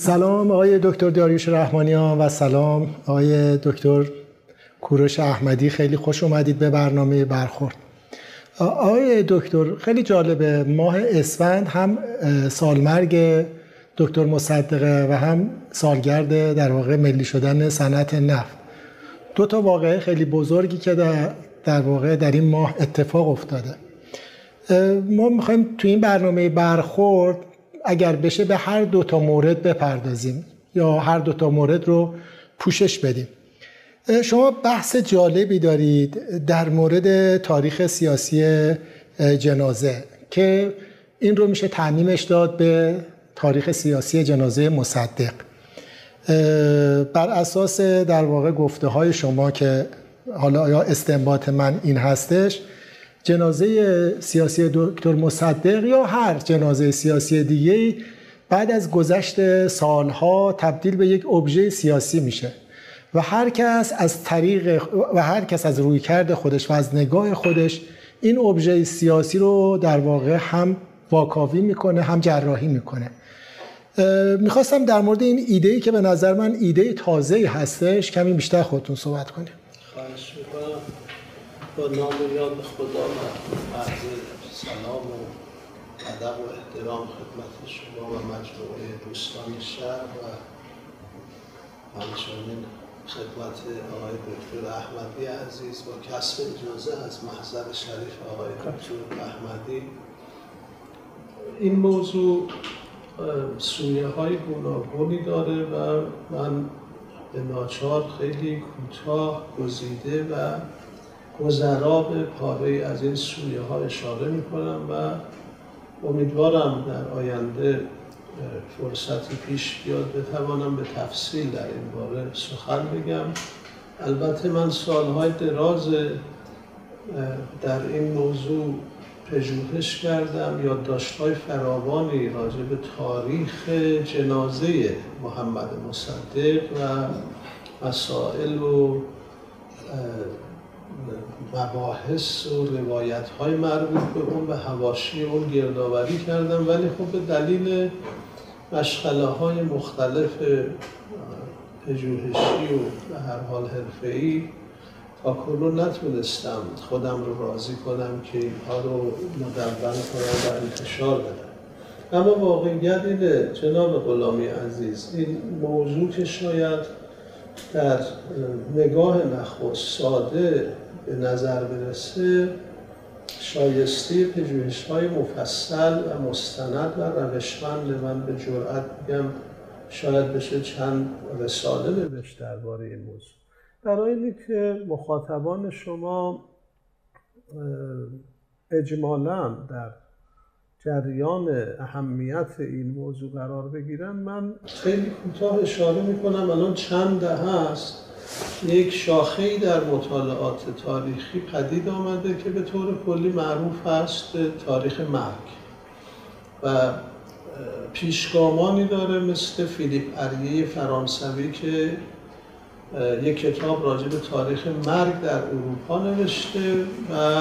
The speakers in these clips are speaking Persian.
سلام آقای دکتر داریوش رحمانیان و سلام آقای دکتر کوروش احمدی، خیلی خوش اومدید به برنامه برخورد. آقای دکتر، خیلی جالبه، ماه اسفند هم سالمرگ دکتر مصدقه و هم سالگرد در واقع ملی شدن صنعت نفت. دو تا واقعه خیلی بزرگی که در واقع در این ماه اتفاق افتاده. ما میخوایم تو این برنامه برخورد اگر بشه به هر دو تا مورد بپردازیم یا هر دو تا مورد رو پوشش بدیم. شما بحث جالبی دارید در مورد تاریخ سیاسی جنازه که این رو میشه تعمیمش داد به تاریخ سیاسی جنازه مصدق. بر اساس در واقع گفته های شما که حالا یا استنباط من این هستش، جنازه سیاسی دکتر مصدق یا هر جنازه سیاسی دیگه‌ای بعد از گذشت سالها تبدیل به یک ابژه سیاسی میشه و هر کس از رویکرد خودش و از نگاه خودش این ابژه سیاسی رو در واقع هم واکاوی میکنه هم جراحی میکنه. میخواستم در مورد این ایده‌ای که به نظر من ایده تازه‌ای هستش کمی بیشتر خودتون صحبت کنید. خواهش میکنم. با نام و یاد خدا و عرض سلام و ادب و احترام خدمت شما و مجموعه دوستان شهر و همچنین خدمت آقای دکتر احمدی عزیز با کسب اجازه از محضر شریف آقای دکتر احمدی. این موضوع سویه های گوناگونی داره و من به ناچار خیلی کوتاه گزیده و گذرا به پاره از این سویه ها اشاره می کنم و امیدوارم در آینده فرصتی پیش بیاد بتوانم به تفصیل در این باره سخن بگم. البته من سالهای دراز در این موضوع پژوهش کردم، یادداشت‌های فراوانی راجع به تاریخ جنازه محمد مصدق و مسائل و مباحث و روایت‌های مربوط به اون و حواشی اون گردآوری کردم، ولی خب به دلیل مشغله‌های مختلف پژوهشی و به هر حال حرفه‌ای تا کنون نتونستم خودم رو راضی کنم که اینها رو مدون کنم و انتشار بدم. اما واقعیت اینه جناب غلامی عزیز، این موضوع که شاید در نگاه نخست ساده به نظر برسه شایسته پژوهش‌های مفصل و مستند و روشمند، من به جرئت میگم شاید بشه چند رساله نوشت درباره این موضوع. برای اینکه مخاطبان شما اجمالاً در جریان اهمیت این موضوع قرار بگیرن، من خیلی کوتاه اشاره میکنم. الان چند دهه است یک شاخه‌ای در مطالعات تاریخی پدید آمده که به طور کلی معروف است به تاریخ مرگ و پیشگامانی داره مثل فیلیپ اریه فرانسوی که یک کتاب راجع به تاریخ مرگ در اروپا نوشته و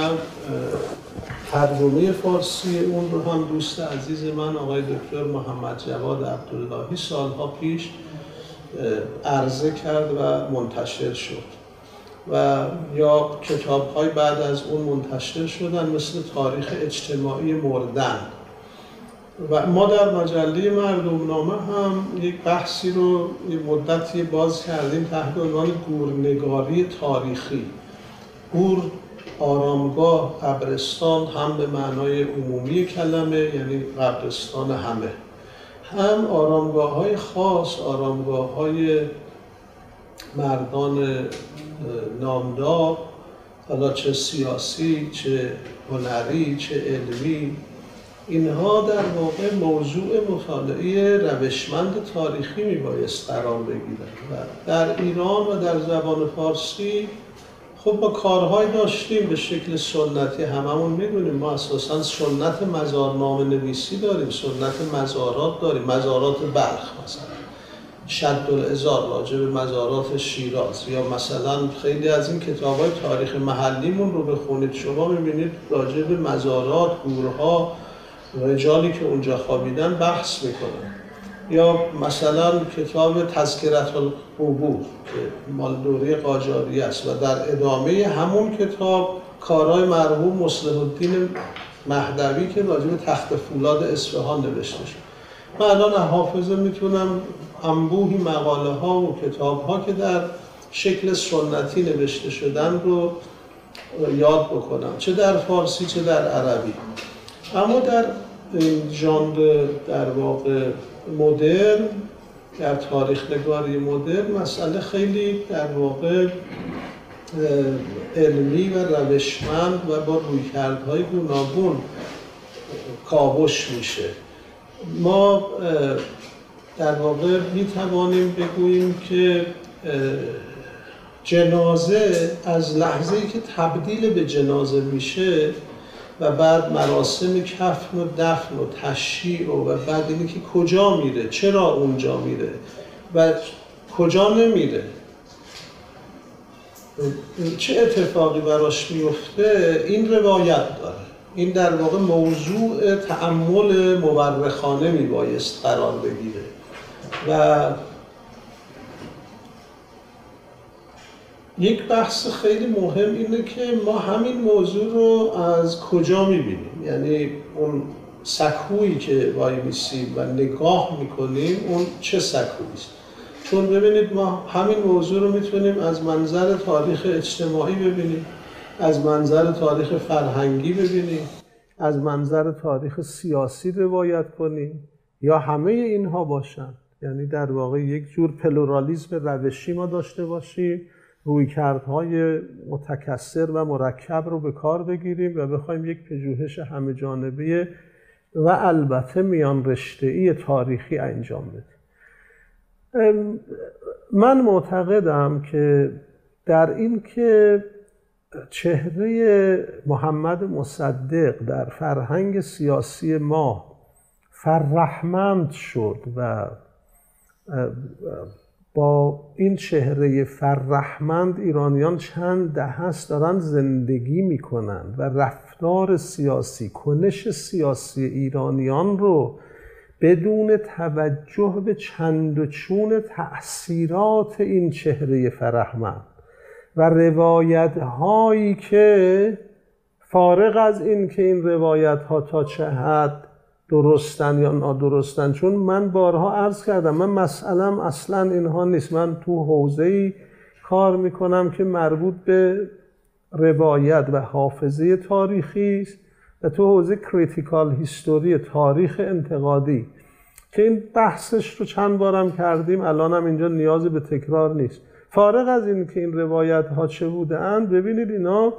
ترجمه فارسی اون رو هم دوست عزیز من آقای دکتر محمد جواد عبداللهی سالها پیش عرضه کرد و منتشر شد و یا کتاب‌های بعد از اون منتشر شدن مثل تاریخ اجتماعی مردن. و ما در مجله مردمنامه هم یک بحثی رو یک مدتی باز کردیم تحت عنوان گورنگاری تاریخی. گور آرامگاه، قبرستان هم به معنای عمومی کلمه، یعنی قبرستان همه، هم آرامگاه‌های خاص، آرامگاه‌های مردان نامدار، حالا چه سیاسی، چه هنری، چه علمی. اینها در واقع موضوع مطالعه روشمند تاریخی میبایست قرار بگیرند و در ایران و در زبان فارسی خب ما کارهای داشتیم به شکل سنتی، هممون میدونیم ما اساساً سنت مزارنامه نویسی داریم، سنت مزارات داریم، مزارات بلخ مثلا، شد العذار راجع به مزارات شیراز، یا مثلا خیلی از این کتاب‌های تاریخ محلیمون رو بخونید شما می‌بینید راجع به مزارات، گورها، رجالی که اونجا خوابیدن بحث میکنن. یا مثلا کتاب تذکرة القبور که مال دوره قاجاری است و در ادامه همون کتاب کارهای مرحوم مصلح الدین مهدوی که راجع به تخت فولاد اصفهان نوشته شد. من الان حافظه میتونم انبوهی مقاله ها و کتاب ها که در شکل سنتی نوشته شدن رو یاد بکنم، چه در فارسی چه در عربی. اما در ژانر در واقع مدرن، در تاریخ نگاری مدرن، مسئله خیلی در واقع علمی و روشمند و با رویکردهای گوناگون کاوش میشه. ما در واقع میتوانیم بگوییم که جنازه از لحظه‌ای که تبدیل به جنازه میشه و بعد مراسم کفن و دفن و تشییع و بعد اینی که کجا میره، چرا اونجا میره و کجا نمیره، چه اتفاقی براش میفته، این روایت داره. این در واقع موضوع تأمل مورخانه میبایست قرار بگیره و یک بحث خیلی مهم اینه که ما همین موضوع رو از کجا میبینیم، یعنی اون سکویی که وای میسیم و نگاه میکنیم اون چه سکویی است. چون ببینید ما همین موضوع رو میتونیم از منظر تاریخ اجتماعی ببینیم، از منظر تاریخ فرهنگی ببینیم، از منظر تاریخ سیاسی روایت کنیم یا همه اینها باشن. یعنی در واقع یک جور پلورالیسم روشی ما داشته باشیم، رویکردهای متکثر و مرکب رو به کار بگیریم و بخوایم یک پژوهش همه جانبه و البته میان رشته‌ای تاریخی انجام بدیم. من معتقدم که در این که چهره محمد مصدق در فرهنگ سیاسی ما فرهمند شد و با این چهره فرهمند ایرانیان چند دهه است دارن زندگی میکنن و رفتار سیاسی، کنش سیاسی ایرانیان رو بدون توجه به چند و چون تأثیرات این چهره فرهمند و روایت هایی که فارغ از این که این روایت ها تا چه حد درستن یا نادرستن، چون من بارها عرض کردم من مسئلم اصلا اینها نیست. من تو حوزه‌ای کار میکنم که مربوط به روایت و حافظه تاریخی است و تو حوزه کریتیکال هیستوری، تاریخ انتقادی، که این بحثش رو چند بارم کردیم، الان هم اینجا نیازی به تکرار نیست. فارغ از این که این روایت ها چه بودند، ببینید اینا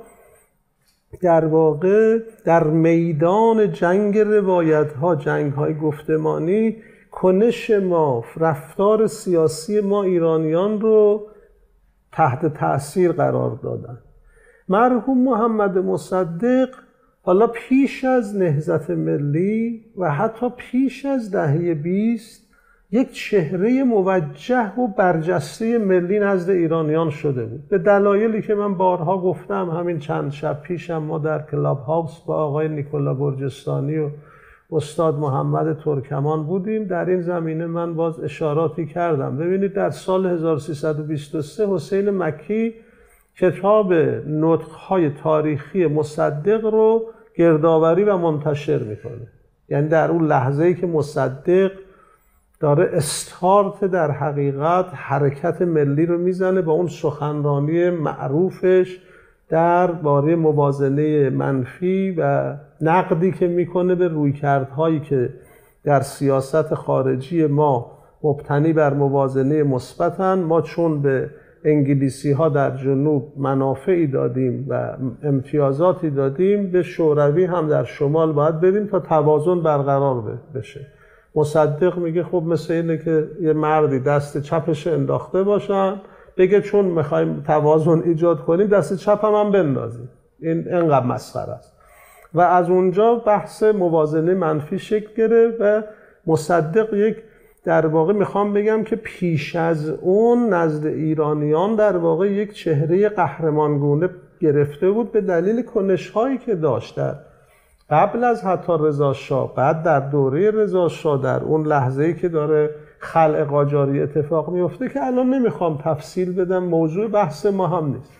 در واقع در میدان جنگ روایت ها، جنگ های گفتمانی، کنش ما، رفتار سیاسی ما ایرانیان رو تحت تأثیر قرار دادن. مرحوم محمد مصدق حالا پیش از نهضت ملی و حتی پیش از دهه 20 یک چهره موجه و برجسته ملی نزد ایرانیان شده بود، به دلایلی که من بارها گفتم. همین چند شب پیشم ما در کلاب هاوس با آقای نیکولا گرجستانی و استاد محمد ترکمان بودیم. در این زمینه من باز اشاراتی کردم. ببینید در سال 1323 حسین مکی کتاب نطق‌های تاریخی مصدق رو گردآوری و منتشر میکنه. یعنی در اون لحظه‌ای که مصدق داره استارت در حقیقت حرکت ملی رو میزنه با اون سخنرانی معروفش درباره موازنه منفی و نقدی که میکنه به رویکردهایی که در سیاست خارجی ما مبتنی بر موازنه مثبتن. ما چون به انگلیسی ها در جنوب منافعی دادیم و امتیازاتی دادیم، به شوروی هم در شمال باید بدیم تا توازن برقرار بشه. مصدق میگه خب مثل اینه که یه مردی دست چپش انداخته باشن، بگه چون میخوایم توازن ایجاد کنیم دست چپ هم بندازیم. این انقدر مسخره است. و از اونجا بحث موازنه منفی شکل گرفت و مصدق یک در واقع میخوام بگم که پیش از اون نزد ایرانیان در واقع یک چهره قهرمانگونه گرفته بود به دلیل کنش‌هایی که داشت در قبل از حتی رضا شاه، بعد در دوره رضا شاه، در اون لحظه‌ای که داره خلع قاجاری اتفاق میفته که الان نمیخوام تفصیل بدم، موضوع بحث ما هم نیست.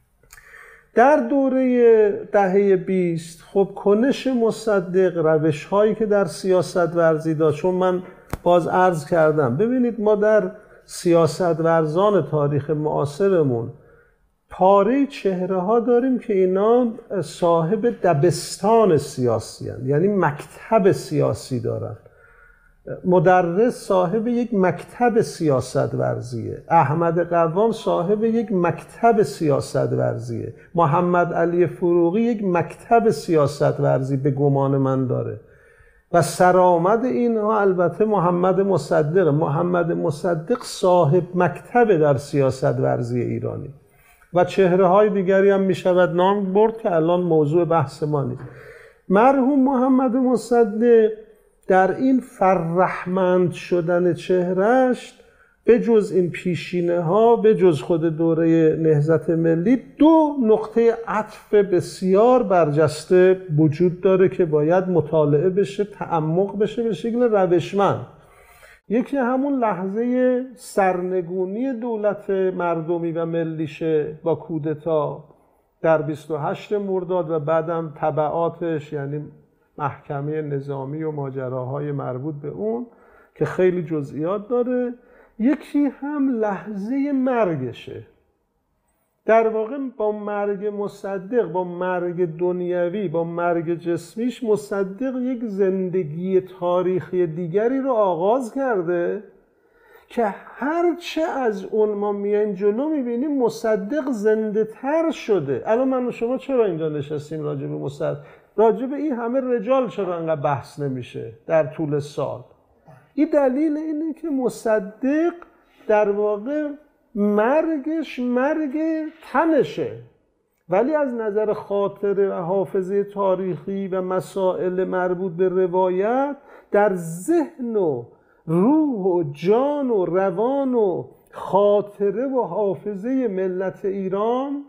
در دوره دهه 20 خب کنش مصدق، روش هایی که در سیاست ورزی داشت، چون من باز عرض کردم ببینید ما در سیاست ورزان تاریخ معاصرمون پاره چهره ها داریم که اینا صاحب دبستان سیاسی هستند، یعنی مکتب سیاسی دارن. مدرس صاحب یک مکتب سیاست ورزیه، احمد قوام صاحب یک مکتب سیاست ورزیه، محمد علی فروغی یک مکتب سیاست ورزی به گمان من داره و سرآمد اینها البته محمد مصدق صاحب مکتب در سیاست ورزی ایرانی و چهره های دیگری هم می شود نام برد که الان موضوع بحث ما نیست. مرحوم محمد مصدق در این فرهمند شدن چهرهش به جز این پیشینه ها، به جز خود دوره نهضت ملی، دو نقطه عطف بسیار برجسته وجود داره که باید مطالعه بشه، تعمق بشه به شکل روشمند. یکی همون لحظه سرنگونی دولت مردمی و ملیشه با کودتا در 28 مرداد و بعدم تبعاتش، یعنی محکمه نظامی و ماجراهای مربوط به اون که خیلی جزئیات داره. یکی هم لحظه مرگشه. در واقع با مرگ مصدق، با مرگ دنیوی، با مرگ جسمیش، مصدق یک زندگی تاریخی دیگری رو آغاز کرده که هرچه از اون ما میایم جلو میبینیم مصدق زنده تر شده. الان من و شما چرا اینجا نشستیم راجع به مصدق؟ راجع به این همه رجال چرا انقدر بحث نمیشه در طول سال؟ این دلیل اینه که مصدق در واقع مرگش مرگ تنشه، ولی از نظر خاطره و حافظه تاریخی و مسائل مربوط به روایت در ذهن و روح و جان و روان و خاطره و حافظه ملت ایران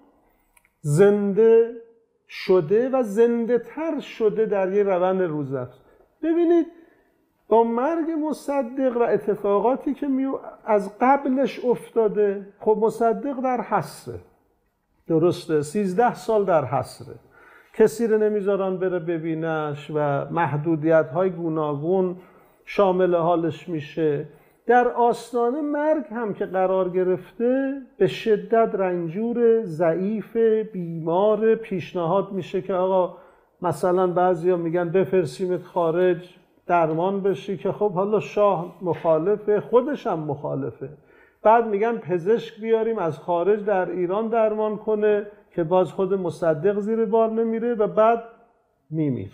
زنده شده و زنده تر شده در یه روند روزافزون. ببینید با مرگ مصدق و اتفاقاتی که از قبلش افتاده، خب مصدق در حصره، درسته، 13 سال در حصره، کسی رو نمیذارن بره ببینش و محدودیت های گوناگون شامل حالش میشه. در آستانه مرگ هم که قرار گرفته به شدت رنجور، ضعیف، بیمار، پیشنهاد میشه که آقا مثلا بعضیا میگن بفرستیمت خارج درمان بشی، که خب حالا شاه مخالفه، خودش هم مخالفه. بعد میگن پزشک بیاریم از خارج در ایران درمان کنه، که باز خود مصدق زیر بار نمیره و بعد میمیر.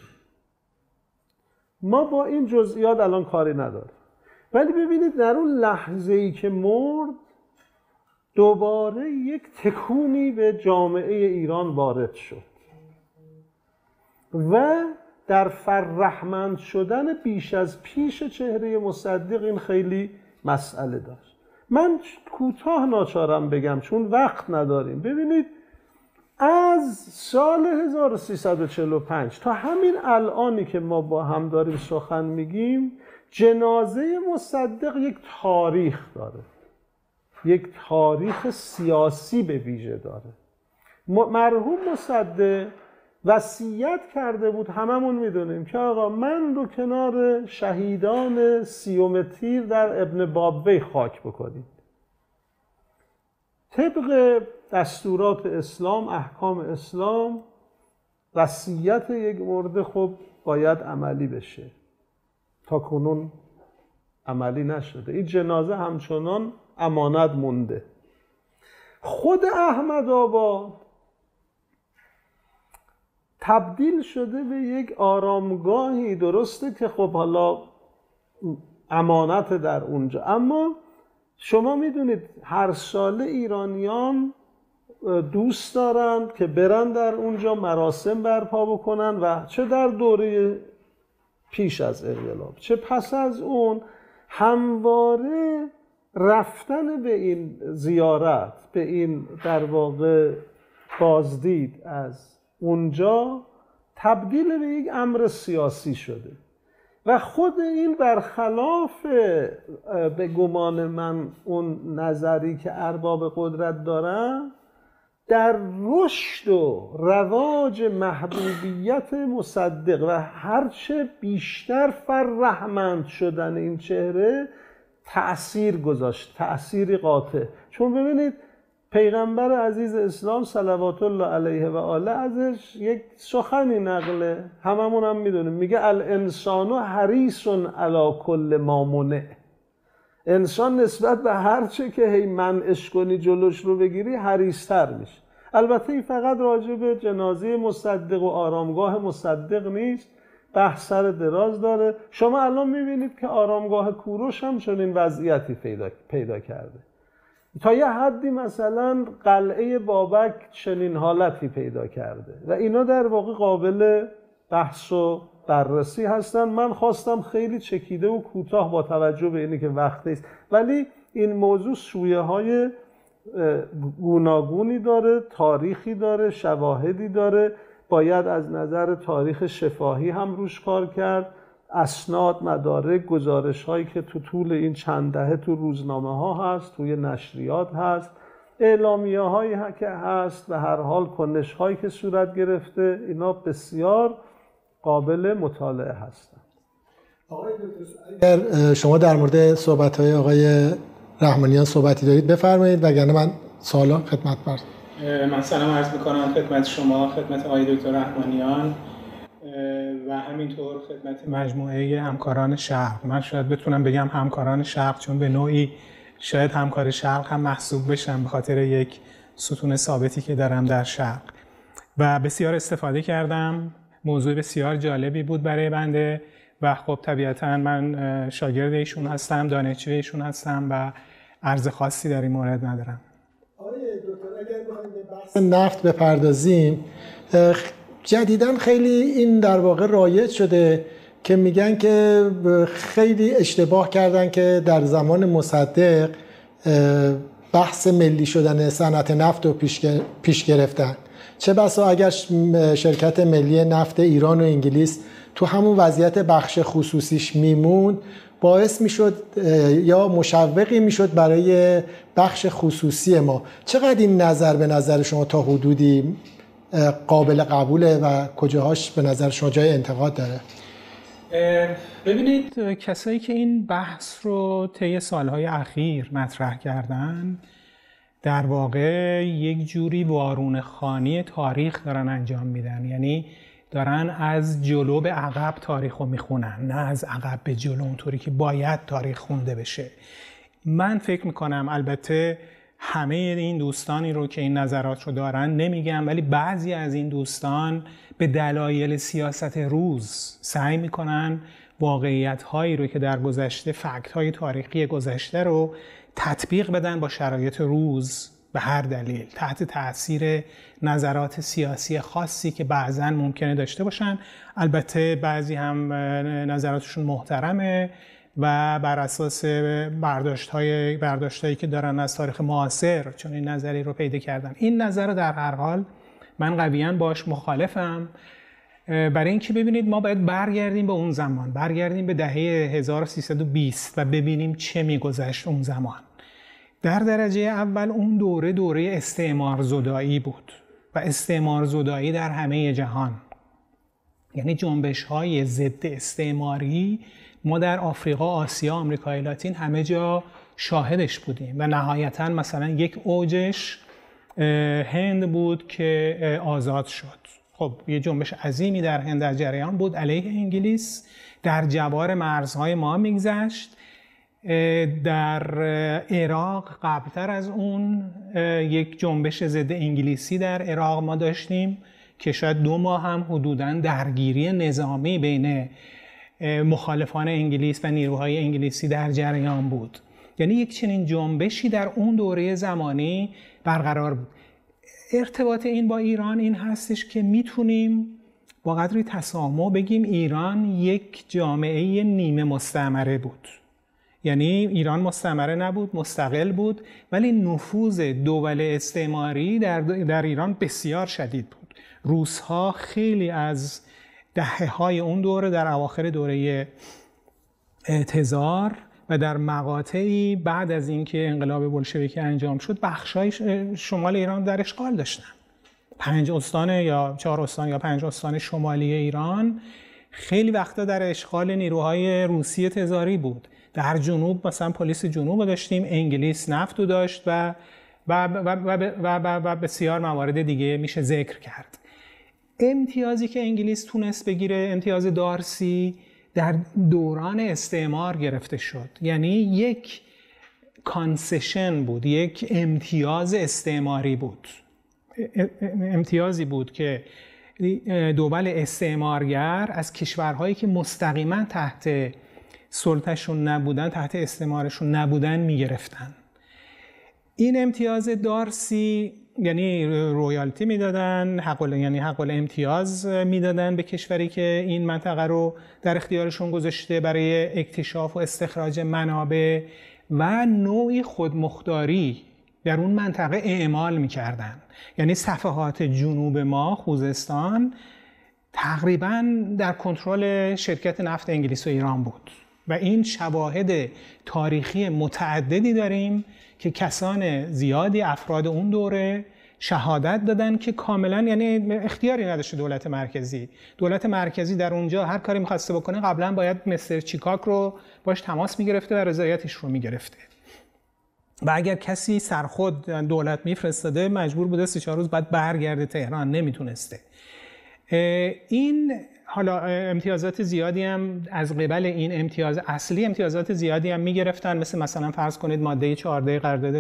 ما با این جزئیات الان کاری نداریم، ولی ببینید در اون لحظه‌ای که مرد دوباره یک تکونی به جامعه ایران وارد شد و در فرهمند شدن بیش از پیش چهره مصدق این خیلی مسئله داشت. من کوتاه ناچارم بگم چون وقت نداریم. ببینید از سال 1345 تا همین الانی که ما با هم داریم سخن میگیم، جنازه مصدق یک تاریخ داره، یک تاریخ سیاسی به ویژه داره. مرحوم مصدق وصیت کرده بود، هممون میدونیم، که آقا من رو کنار شهیدان سیوم تیر در ابن بابوی خاک بکنید. طبق دستورات اسلام، احکام اسلام، وصیت یک مرده خب باید عملی بشه. تا کنون عملی نشده. این جنازه همچنان امانت مونده. خود احمدآباد تبدیل شده به یک آرامگاهی، درسته که خب حالا امانت در اونجا، اما شما میدونید هر ساله ایرانیان دوست دارند که برن در اونجا مراسم برپا بکنن و چه در دوره پیش از انقلاب چه پس از اون همواره رفتن به این زیارت، به این در واقع بازدید از اونجا تبدیل به یک امر سیاسی شده و خود این برخلاف به گمان من اون نظری که ارباب قدرت دارن در رشد و رواج محبوبیت مصدق و هرچه بیشتر فرهمند شدن این چهره تأثیر گذاشت، تأثیری قاطع. چون ببینید پیغمبر عزیز اسلام صلوات الله علیه و آله ازش یک سخنی نقله، هممون هم میدونیم، میگه الانسان حریص علی کل ما منع. انسان نسبت به هر چه که هی منعش کنی جلوش رو بگیری حریص‌تر میشه. البته این فقط راجع به جنازه مصدق و آرامگاه مصدق نیست، بحث سر دراز داره. شما الان میبینید که آرامگاه کوروش هم چنین وضعیتی پیدا کرده. تا یه حدی مثلا قلعه بابک چنین حالتی پیدا کرده و اینا در واقع قابل بحث و بررسی هستن. من خواستم خیلی چکیده و کوتاه با توجه به اینی که وقت نیست، ولی این موضوع سویه های گوناگونی داره، تاریخی داره، شواهدی داره. باید از نظر تاریخ شفاهی هم روش کار کرد، اسناد، مدارک، گزارش هایی که تو طول این چند دهه تو روزنامه ها هست، توی نشریات هست، اعلامیه هایی که هست، و هر حال کنش هایی که صورت گرفته، اینا بسیار قابل مطالعه هستن. آقای دکتر، اگر شما در مورد صحبت های آقای رحمانیان صحبتی دارید بفرمایید، وگرنه من سوالا خدمت برد. من سلام عرض میکنم خدمت شما، خدمت آقای دکتر رحمانیان و همینطور خدمت مجموعه همکاران شرق. من شاید بتونم بگم همکاران شرق، چون به نوعی شاید همکار شرق هم محسوب بشم به خاطر یک ستون ثابتی که دارم در شرق و بسیار استفاده کردم. موضوع بسیار جالبی بود برای بنده و خب طبیعتاً من شاگرد ایشون هستم، دانشجوی ایشون هستم و عرض خاصی در این مورد ندارم. آقای دکتر، اگر بخوایم به بحث نفت بپردازیم، جدیداً خیلی این در واقع رایج شده که میگن که خیلی اشتباه کردن که در زمان مصدق بحث ملی شدن صنعت نفت رو پیش گرفتن. چه بسا اگر شرکت ملی نفت ایران و انگلیس تو همون وضعیت بخش خصوصیش میموند، باعث میشد یا مشوقی میشد برای بخش خصوصی ما. چقدر این نظر به نظر شما تا حدودی قابل قبوله و کجاهاش به نظر شما جای انتقاد داره؟ ببینید، کسایی که این بحث رو طی سالهای اخیر مطرح کردن در واقع یک جوری وارونه خوانی تاریخ دارن انجام میدن، یعنی دارن از جلو به عقب تاریخ رو میخونن، نه از عقب به جلو اونطوری که باید تاریخ خونده بشه. من فکر میکنم، البته همه این دوستانی رو که این نظرات رو دارن نمیگم، ولی بعضی از این دوستان به دلایل سیاست روز سعی میکنن واقعیت هایی رو که در گذشته، فکت های تاریخی گذشته رو تطبیق بدن با شرایط روز، به هر دلیل تحت تأثیر نظرات سیاسی خاصی که بعضاً ممکنه داشته باشن. البته بعضی هم نظراتشون محترمه و بر اساس برداشت‌هایی که دارن از تاریخ معاصر چون این نظری رو پیدا کردن. این نظر رو در هر حال من قویاً باش مخالفم، برای اینکه ببینید ما باید برگردیم به اون زمان، برگردیم به دهه 1320 و ببینیم چه میگذشت اون زمان. در درجه اول اون دوره استعمار زدایی بود و استعمار زدایی در همه جهان، یعنی جنبش های ضد استعماری ما در آفریقا، آسیا، آمریکای لاتین همه جا شاهدش بودیم و نهایتاً مثلا یک اوجش هند بود که آزاد شد. خب یه جنبش عظیمی در هند در جریان بود علیه انگلیس، در جوار مرزهای ما میگذشت. در عراق قبلتر از اون یک جنبش ضد انگلیسی در عراق ما داشتیم که شاید 2 ماه هم حدوداً درگیری نظامی بین مخالفان انگلیس و نیروهای انگلیسی در جریان بود. یعنی یک چنین جنبشی در اون دوره زمانی برقرار بود. ارتباط این با ایران این هستش که میتونیم با قدری تسامح بگیم ایران یک جامعه نیمه مستعمره بود. یعنی ایران مستعمره نبود، مستقل بود، ولی نفوذ دول استعماری در ایران بسیار شدید بود. روس‌ها خیلی از دهه‌های اون دوره، در اواخر دوره تزار و در مقاطعی بعد از اینکه انقلاب بلشویکی انجام شد، بخشای شمال ایران در اشغال داشتن. 5 استان یا 4 استان یا 5 استان شمالی ایران خیلی وقتا در اشغال نیروهای روسی تزاری بود. در جنوب مثلا پلیس جنوب داشتیم، انگلیس نفتو داشت و بسیار موارد دیگه میشه ذکر کرد. امتیازی که انگلیس تونست بگیره، امتیاز دارسی، در دوران استعمار گرفته شد. یعنی یک کانسشن بود، یک امتیاز استعماری بود، امتیازی بود که دول استعمارگر از کشورهایی که مستقیما تحت سلطه‌شون نبودن، تحت استعمارشون نبودن میگرفتن. این امتیاز دارسی یعنی رویالتی میدادن، یعنی حق الامتیاز میدادن به کشوری که این منطقه رو در اختیارشون گذاشته برای اکتشاف و استخراج منابع، و نوعی خودمختاری در اون منطقه اعمال میکردن. یعنی صفحات جنوب ما، خوزستان، تقریبا در کنترل شرکت نفت انگلیس و ایران بود و این شواهد تاریخی متعددی داریم که کسان زیادی، افراد اون دوره شهادت دادن که کاملا، یعنی اختیاری نداشته دولت مرکزی در اونجا هر کاری می‌خواسته بکنه قبلا باید مستر چیکاک رو باش تماس می‌گرفته و رضایتش رو می‌گرفته، و اگر کسی سرخود دولت میفرستاده مجبور بوده 3-4 روز بعد برگرده تهران، نمیتونسته. این حالا امتیازات زیادی هم از قبل این امتیاز اصلی، امتیازات زیادی هم میگرفتن، مثلا فرض کنید ماده 14 قرارداد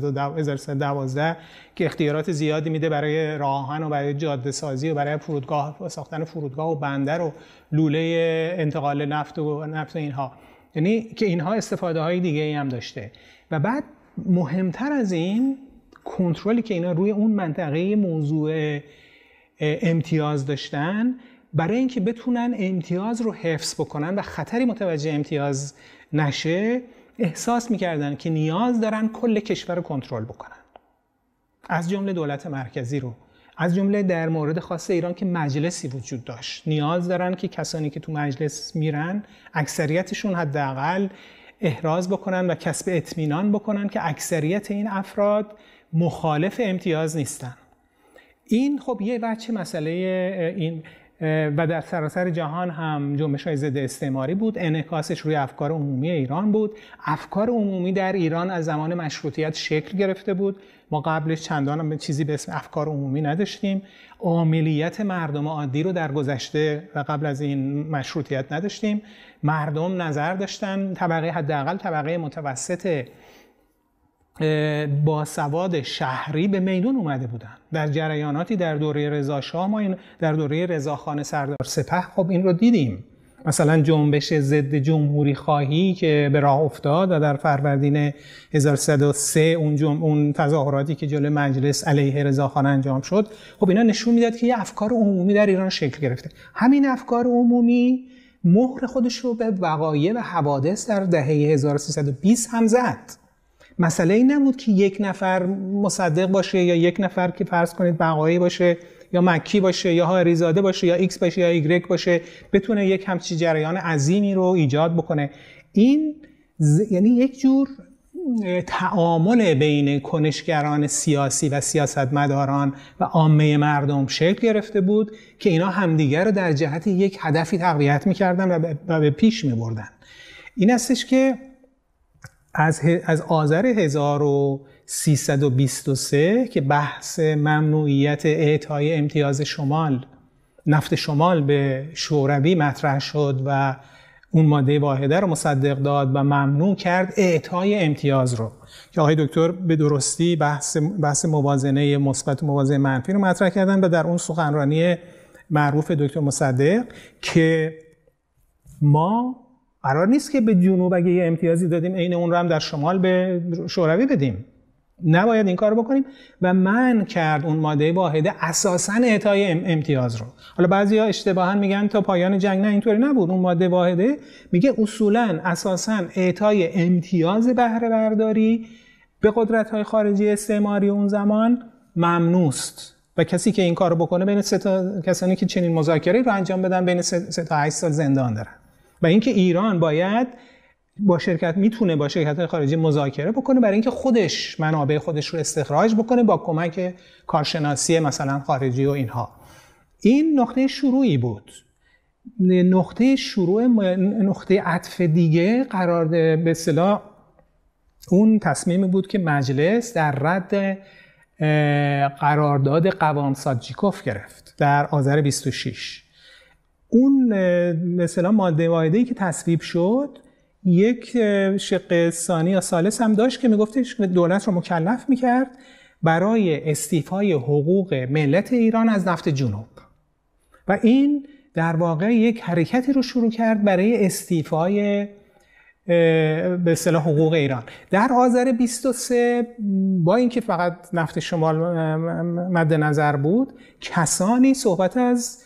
1312 که اختیارات زیادی میده برای راهن و برای جاده سازی و برای فرودگاه، ساختن فرودگاه و بندر و لوله انتقال نفت و اینها، یعنی که اینها استفاده های دیگه هم داشته. و بعد مهمتر از این، کنترلی که اینا روی اون منطقه موضوع امتیاز داشتن، برای اینکه بتونن امتیاز رو حفظ بکنن و خطری متوجه امتیاز نشه، احساس میکردن که نیاز دارن کل کشور رو کنترل بکنن، از جمله دولت مرکزی رو، از جمله در مورد خاص ایران که مجلسی وجود داشت، نیاز دارن که کسانی که تو مجلس میرن اکثریتشون حداقل احراز بکنن و کسب اطمینان بکنن که اکثریت این افراد مخالف امتیاز نیستن. این خب یه بچه مسئله این و در سراسر جهان هم جنبش‌های ضد استعماری بود، انعکاسش روی افکار عمومی ایران بود. افکار عمومی در ایران از زمان مشروطیت شکل گرفته بود، ما قبلش چندان هم چیزی به اسم افکار عمومی نداشتیم. عاملیت مردم عادی رو در گذشته و قبل از این مشروطیت نداشتیم. مردم نظر داشتن، طبقه حداقل طبقه متوسط با سواد شهری به میدون اومده بودن. در جریاناتی در دوره رضا شاه، ما در دوره رضاخان سردار سپه خب این رو دیدیم، مثلا جنبش ضد جمهوری خواهی که به راه افتاد و در فروردین 1303 اون تظاهراتی که جلوی مجلس علیه رضاخان انجام شد، خب اینا نشون میداد که یه افکار عمومی در ایران شکل گرفته. همین افکار عمومی مهر خودش رو به وقایع و حوادث در دهه 1320 هم زد. مسئله این نبود که یک نفر مصدق باشه یا یک نفر که فرض کنید بقایی باشه یا مکی باشه یا هاری زاده باشه یا ایکس باشه یا ایگرگ باشه بتونه یک همچین جریان عظیمی رو ایجاد بکنه. این یعنی یک جور تعامل بین کنشگران سیاسی و سیاستمداران و عامه مردم شکل گرفته بود که اینا همدیگر رو در جهت یک هدفی تقویت می‌کردن و به پیش می‌بردن. این هستش که از آذر 1323 که بحث ممنوعیت اعطای امتیاز نفت شمال به شوروی مطرح شد و اون ماده واحده رو مصدق داد و ممنوع کرد اعطای امتیاز رو، که آقای دکتر به درستی بحث موازنه مثبت و موازنه منفی رو مطرح کردن و در اون سخنرانی معروف دکتر مصدق که ما قرار نیست که به جنوب اگه یه امتیازی دادیم عین اون رو هم در شمال به شوروی بدیم. نباید این کارو بکنیم و منع کرد اون ماده واحده اساساً اعطای امتیاز رو. حالا بعضیا اشتباها میگن تا پایان جنگ، نه اینطوری نبود. اون ماده واحده میگه اصولاً اساساً اعطای امتیاز بهره برداری به قدرت‌های خارجی استعماری اون زمان ممنوعست و کسی که این کارو بکنه بین سه تا کسانی که چنین مذاکره رو انجام بدن بین 3 تا 8 سال زندان دارن. و اینکه ایران باید میتونه با شرکت‌های خارجی مذاکره بکنه برای اینکه خودش منابع خودش رو استخراج بکنه با کمک کارشناسی مثلا خارجی و اینها. این نقطه شروعی بود. نقطه عطف دیگه به اصطلاح اون تصمیمی بود که مجلس در رد قرارداد قوام سادجیکوف گرفت در آذر 26. اون مثلا ماده واحده‌ای که تصویب شد یک شق ثانی یا ثالث هم داشت که میگفتش که دولت رو مکلف میکرد برای استیفای حقوق ملت ایران از نفت جنوب و این در واقع یک حرکتی رو شروع کرد برای استیفای به اصطلاح حقوق ایران. در آذر 23 با اینکه فقط نفت شمال مد نظر بود، کسانی صحبت از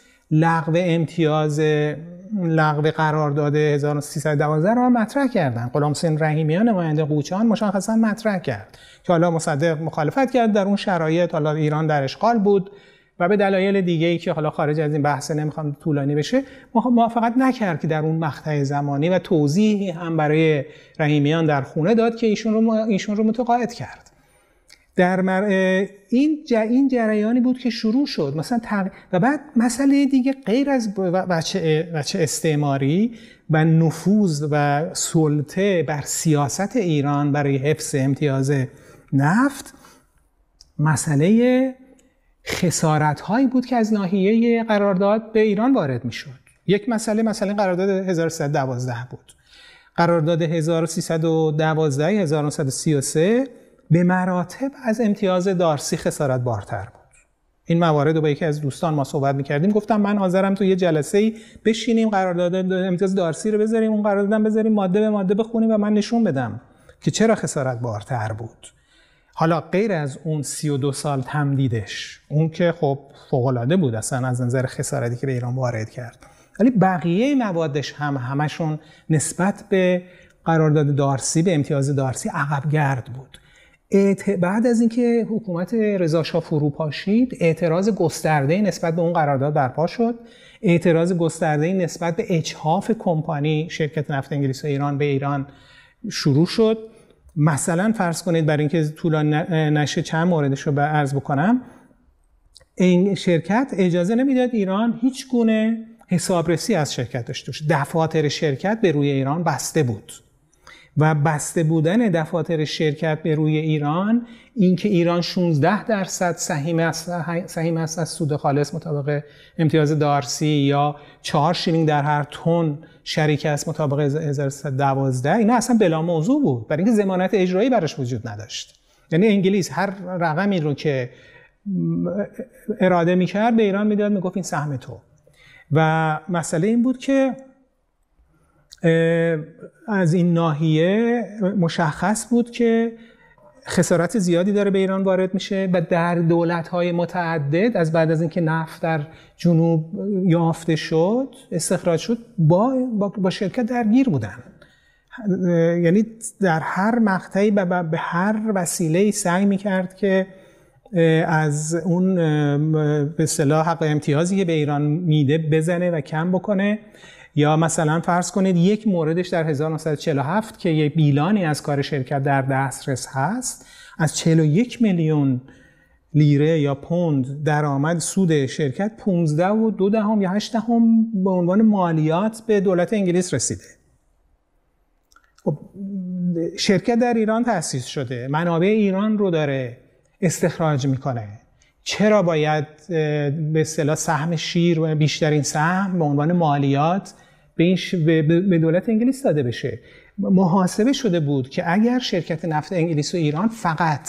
لغو قرارداد 1312 رو مطرح کردن. غلام حسین رحیمیان نماینده قوچان مشخصا مطرح کرد که حالا مصدق مخالفت کرد در اون شرایط، حالا ایران در اشغال بود و به دلایل دیگه‌ای که حالا خارج از این بحث نمیخوام طولانی بشه موافقت نکرد که در اون مقطع زمانی و توضیحی هم برای رحیمیان در خونه داد که ایشون رو متقاعد کرد. در این جریانی بود که شروع شد مثلا و بعد مسئله دیگه غیر از بچه استعماری و نفوذ و سلطه بر سیاست ایران برای حفظ امتیاز نفت، مسئله خسارت هایی بود که از ناحیه قرارداد به ایران وارد می شد. یک مسئله قرارداد 1312 بود. قرارداد 1312 1933 به مراتب از امتیاز دارسی خسارت بارتر بود. این موارد رو با یکی از دوستان ما صحبت می‌کردیم، گفتم من حاضرم تو یه جلسه‌ای بشینیم قرارداد امتیاز دارسی رو بذاریم، اون قراردادم بذاریم ماده به ماده بخونیم و من نشون بدم که چرا خسارت بارتر بود. حالا غیر از اون 32 سال تمدیدش، اون که خب فوق‌العاده بود اصلا از نظر خسارتی که به ایران وارد کرد، ولی بقیه موادش همشون نسبت به قرارداد دارسی، به امتیاز دارسی عقب گرد بود. بعد از اینکه حکومت رضا شاه فرو پاشید، اعتراض گسترده‌ای نسبت به اون قرارداد برپا شد. اعتراض گسترده‌ای نسبت به اجحاف کمپانی شرکت نفت انگلیس و ایران به ایران شروع شد. مثلا فرض کنید برای اینکه طولانی نشه چند موردش رو عرض بکنم، این شرکت اجازه نمیداد ایران هیچ گونه حسابرسی از شرکت داشته باشه. دفاتر شرکت به روی ایران بسته بود و بسته بودن دفاتر شرکت به روی ایران، اینکه ایران 16% سهیم است از سود خالص مطابق امتیاز دارسی یا 4 شیلینگ در هر تن شریک است مطابق 1312، اینا اصلا بلا موضوع بود، برای اینکه ضمانت اجرایی براش وجود نداشت. یعنی انگلیس هر رقمی رو که اراده میکرد به ایران میداد، میگفت این سهم تو. و مسئله این بود که از این ناحیه مشخص بود که خسارت زیادی داره به ایران وارد میشه و در دولت‌های متعدد از بعد از اینکه نفت در جنوب یافته شد، استخراج شد، با شرکت درگیر بودن. یعنی در هر مقطعی به هر وسیله‌ای سعی میکرد که از اون به اصطلاح حق امتیازی که به ایران میده بزنه و کم بکنه. یا مثلا فرض کنید یک موردش در 1947 که یک بیلانی از کار شرکت در دسترس هست، از 41 میلیون لیره یا پوند درآمد سود شرکت 15.2 یا 8 به عنوان مالیات به دولت انگلیس رسیده. خب شرکت در ایران تأسیس شده، منابع ایران رو داره استخراج میکنه، چرا باید به اصطلاح سهم شیر و بیشترین سهم به عنوان مالیات به دولت انگلیس داده بشه؟ محاسبه شده بود که اگر شرکت نفت انگلیس و ایران فقط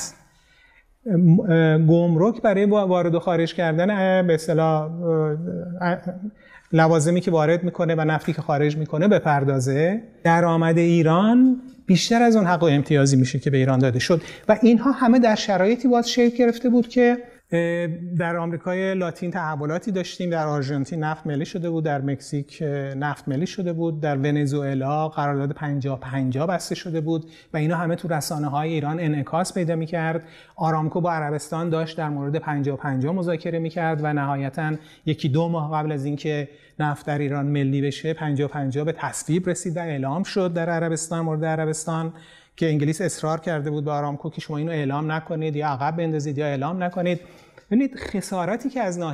گمرک برای وارد و خارج کردن به اصطلاح لوازمی که وارد میکنه و نفتی که خارج میکنه بپردازه، درآمد ایران بیشتر از اون حق و امتیازی میشه که به ایران داده شد و اینها همه در شرایطی باز شکل گرفته بود که در آمریکای لاتین تحولاتی داشتیم، در آرژانتین نفت ملی شده بود، در مکزیک نفت ملی شده بود، در ونزوئلا قرارداد 50-50 بسته شده بود و اینا همه تو رسانه‌های ایران انعکاس پیدا می‌کرد. آرامکو با عربستان داشت در مورد 50-50 مذاکره می‌کرد و نهایتاً 1-2 ماه قبل از اینکه نفت در ایران ملی بشه 50-50 به تصویب رسید و اعلام شد در عربستان، مورد عربستان، که انگلیس اصرار کرده بود به آرامکو که شما اینو اعلام نکنید یا عقب بندازید یا اعلام نکنید. ببینید خسارتی که از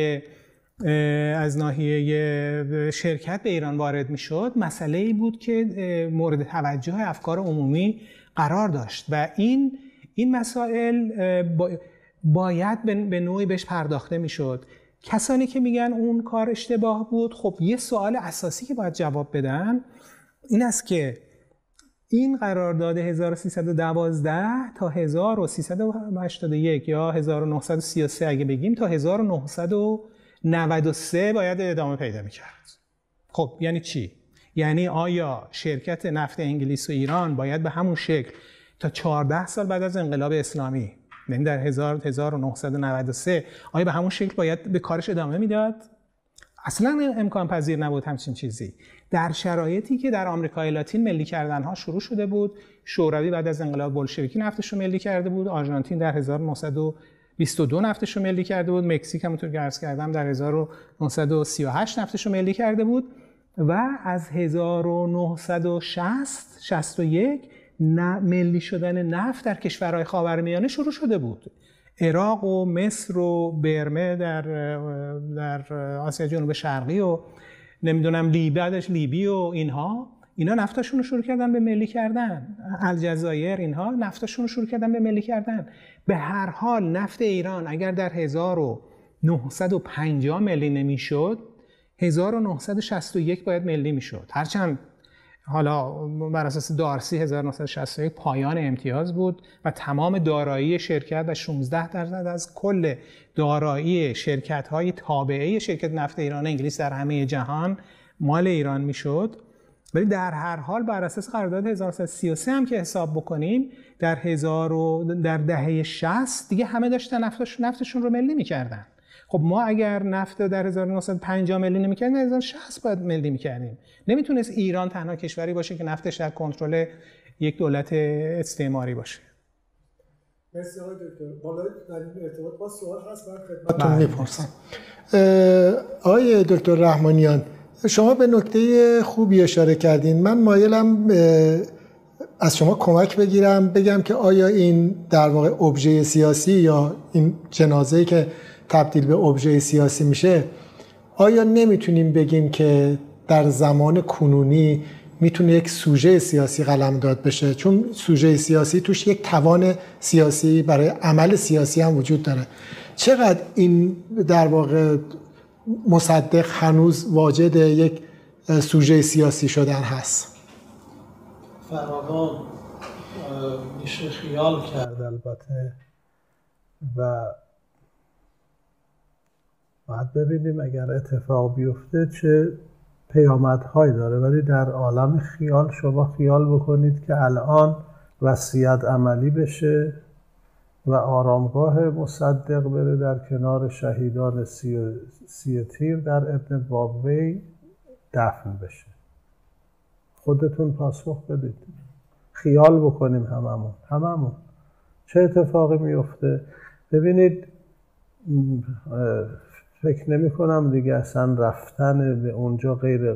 ناحیه شرکت به ایران وارد میشد مسئله‌ای بود که مورد توجه افکار عمومی قرار داشت و این مسائل باید به نوعی بهش پرداخته میشد. کسانی که میگن اون کار اشتباه بود، خب یه سوال اساسی که باید جواب بدن این است که این قرارداد 1312 تا 1381 یا 1933 اگه بگیم تا 1993 باید ادامه پیدا میکرد. خب یعنی چی؟ یعنی آیا شرکت نفت انگلیس و ایران باید به همون شکل تا 14 سال بعد از انقلاب اسلامی، یعنی در 1993 آیا به همون شکل باید به کارش ادامه میداد؟ اصلا امکان پذیر نبود همچین چیزی. در شرایطی که در آمریکای لاتین ملی کردنها شروع شده بود، شوروی بعد از انقلاب بولشویکی نفتش رو ملی کرده بود، آرژانتین در 1922 نفتش رو ملی کرده بود، مکزیک همونطور که عرض کردم در 1938 نفتش رو ملی کرده بود و از 1961 ملی شدن نفت در کشورهای خاورمیانه شروع شده بود. عراق و مصر و برمه در آسیا جنوب شرقی و نمیدونم لیبی و اینا نفتاشون رو شروع کردن به ملی کردن. الجزایر اینها نفتاشون رو شروع کردن به ملی کردن. به هر حال نفت ایران اگر در 1950 ملی نمیشد 1961 باید ملی میشد. هرچند حالا بر اساس دارسی 1961 پایان امتیاز بود و تمام دارایی شرکت و 16% از کل دارایی شرکت‌های تابعه شرکت نفت ایران انگلیس در همه جهان مال ایران میشد. ولی در هر حال بر اساس قرارداد 1933 هم که حساب بکنیم در دهه 60 دیگه همه داشتن نفتشون رو ملی می‌کردن. خب ما اگر نفت در 1950 ملی نمی‌کردیم 1960 باید ملی می‌کردیم. نمیتونست ایران تنها کشوری باشه که نفتش در کنترل یک دولت استعماری باشه. مرسی آقای دکتر. بالا در این ارتباط با سوال هست من خدمتتون میپرسم. آقای دکتر رحمانیان، شما به نکته خوبی اشاره کردین. من مایلم از شما کمک بگیرم بگم که آیا این در واقع ابژه سیاسی یا این جنازه‌ای که تبدیل به ابژه سیاسی میشه، آیا نمیتونیم بگیم که در زمان کنونی میتونه یک سوژه سیاسی قلمداد بشه؟ چون سوژه سیاسی توش یک توان سیاسی برای عمل سیاسی هم وجود داره. چقدر این در واقع مصدق هنوز واجد یک سوژه سیاسی شدن هست؟ فراوان میشه خیال کرد البته و باید ببینیم اگر اتفاق بیفته چه پیامدهایی داره. ولی در عالم خیال شما خیال بکنید که الان وصیت عملی بشه و آرامگاه مصدق بره در کنار شهیدان سی تیر در ابن بابوی دفن بشه. خودتون پاسخ بدید. خیال بکنیم هممون چه اتفاقی میفته. ببینید فکر نمی کنم دیگه اصلا رفتن به اونجا غیر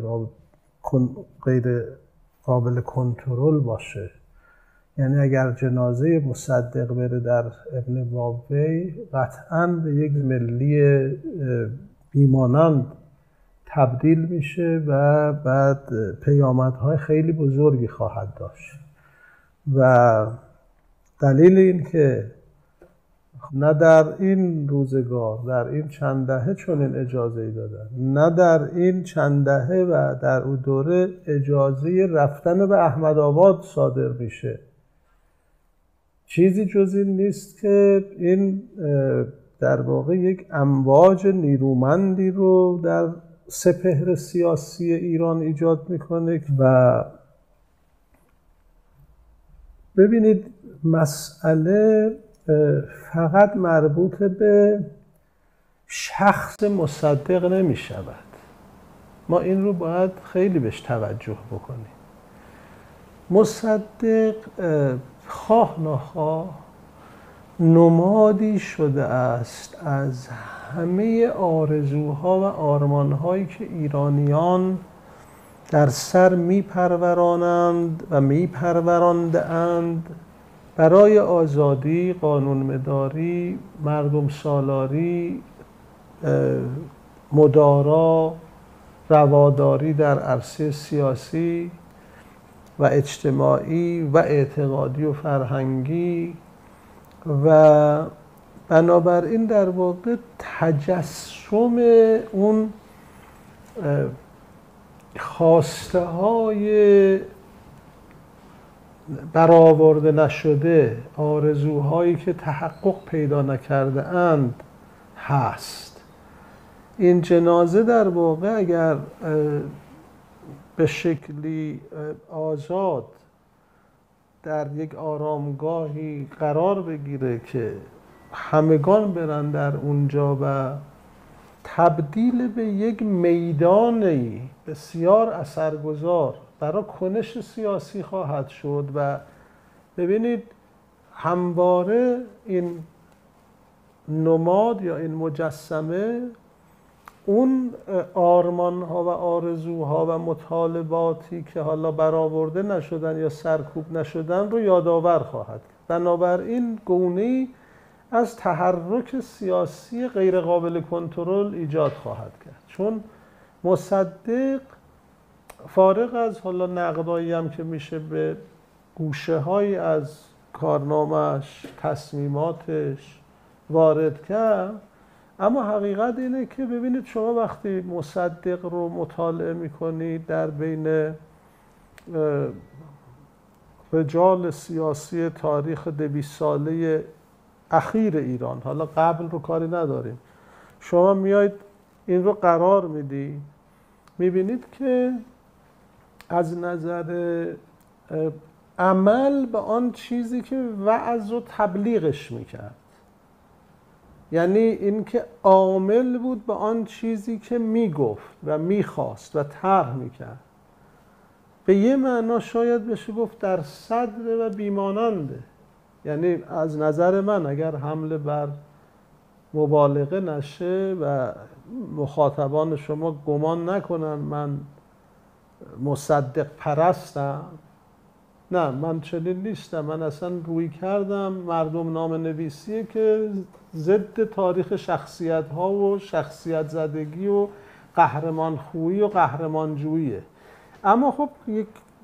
قابل کنترل باشه. یعنی اگر جنازه مصدق بره در ابن بابوی قطعاً به یک ملی بیمانند تبدیل میشه و بعد پیامدهای خیلی بزرگی خواهد داشت. و دلیل این که نه در این روزگار در این چند دهه چون این اجازه دادن، نه در این چند دهه و در اون دوره اجازه رفتن به احمدآباد صادر میشه، چیزی جز این نیست که این در واقع یک امواج نیرومندی رو در سپهر سیاسی ایران ایجاد میکنه. و ببینید مسئله فقط مربوط به شخص مصدق نمی شود. ما این رو باید خیلی بهش توجه بکنیم. مصدق خواه ناخواه نمادی شده است از همه آرزوها و آرمانهایی که ایرانیان در سر میپرورانند و میپرورانده‌اند برای آزادی، قانونمداری، مردم سالاری، مدارا، رواداری در عرصه سیاسی و اجتماعی و اعتقادی و فرهنگی. و بنابراین در واقع تجسم اون خواسته های برآورده نشده، آرزوهایی که تحقق پیدا نکرده اند هست. این جنازه در واقع اگر به شکلی آزاد در یک آرامگاهی قرار بگیره که همگان برن در اونجا و تبدیل به یک میدانی بسیار اثرگذار برای کنش سیاسی خواهد شد. و ببینید همواره این نماد یا این مجسمه اون آرمان‌ها و آرزوها و مطالباتی که حالا برآورده نشدن یا سرکوب نشدن رو یادآور خواهد کرد. بنابراین گونه‌ای از تحرک سیاسی غیر قابل کنترل ایجاد خواهد کرد، چون مصدق فارغ از حالا نقدایی هم که میشه به گوشه‌هایی از کارنامه‌اش، تصمیماتش وارد کرد، اما حقیقت اینه که ببینید شما وقتی مصدق رو مطالعه میکنید در بین رجال سیاسی تاریخ 200 ساله اخیر ایران، حالا قبل رو کاری نداریم، شما میایید این رو قرار میدید، میبینید که از نظر عمل به آن چیزی که وعظ و تبلیغش میکرد، یعنی اینکه عامل بود به آن چیزی که میگفت و میخواست و طرح میکرد، به یه معنا شاید بشه گفت در صدر و بیماننده. یعنی از نظر من اگر حمله بر مبالغه نشه و مخاطبان شما گمان نکنن من مصدق پرستم، نه من چنین نیستم. من اصلا روی کردم مردم نام نویسیه که ضد تاریخ شخصیت ها و شخصیت زدگی و قهرمان خویی و قهرمان جوییه. اما خب یک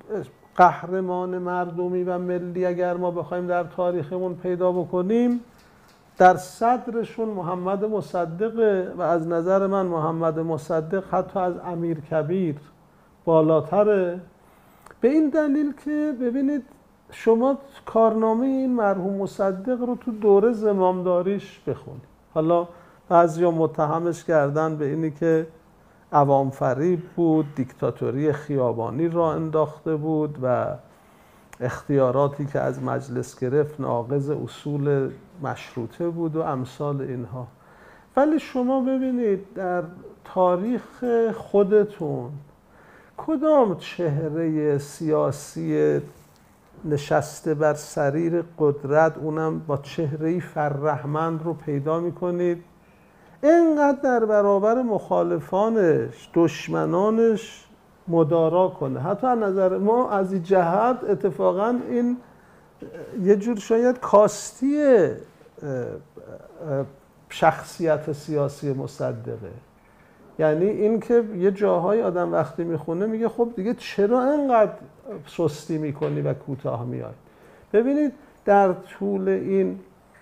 قهرمان مردمی و ملی اگر ما بخوایم در تاریخمون پیدا بکنیم، در صدرشون محمد مصدق و از نظر من محمد مصدق حتی از امیر کبیر بالاتره. به این دلیل که ببینید شما کارنامه این مرحوم مصدق رو تو دوره زمامداریش بخونید. حالا بعضیا متهمش کردن به اینی که عوام فریب بود، دیکتاتوری خیابانی را انداخته بود و اختیاراتی که از مجلس گرفت ناقض اصول مشروطه بود و امثال اینها. ولی شما ببینید در تاریخ خودتون کدام چهره سیاسی نشسته بر سریر قدرت، اونم با چهره‌ای فرهمند رو پیدا می‌کنید اینقدر در برابر مخالفانش، دشمنانش مدارا کنه؟ حتی از نظر ما از این جهت اتفاقا این یه جور شاید کاستی شخصیت سیاسی مصدقه. یعنی این که یه جاهای آدم وقتی میخونه میگه خب دیگه چرا اینقدر سستی میکنی و کوتاه میای؟ ببینید در طول این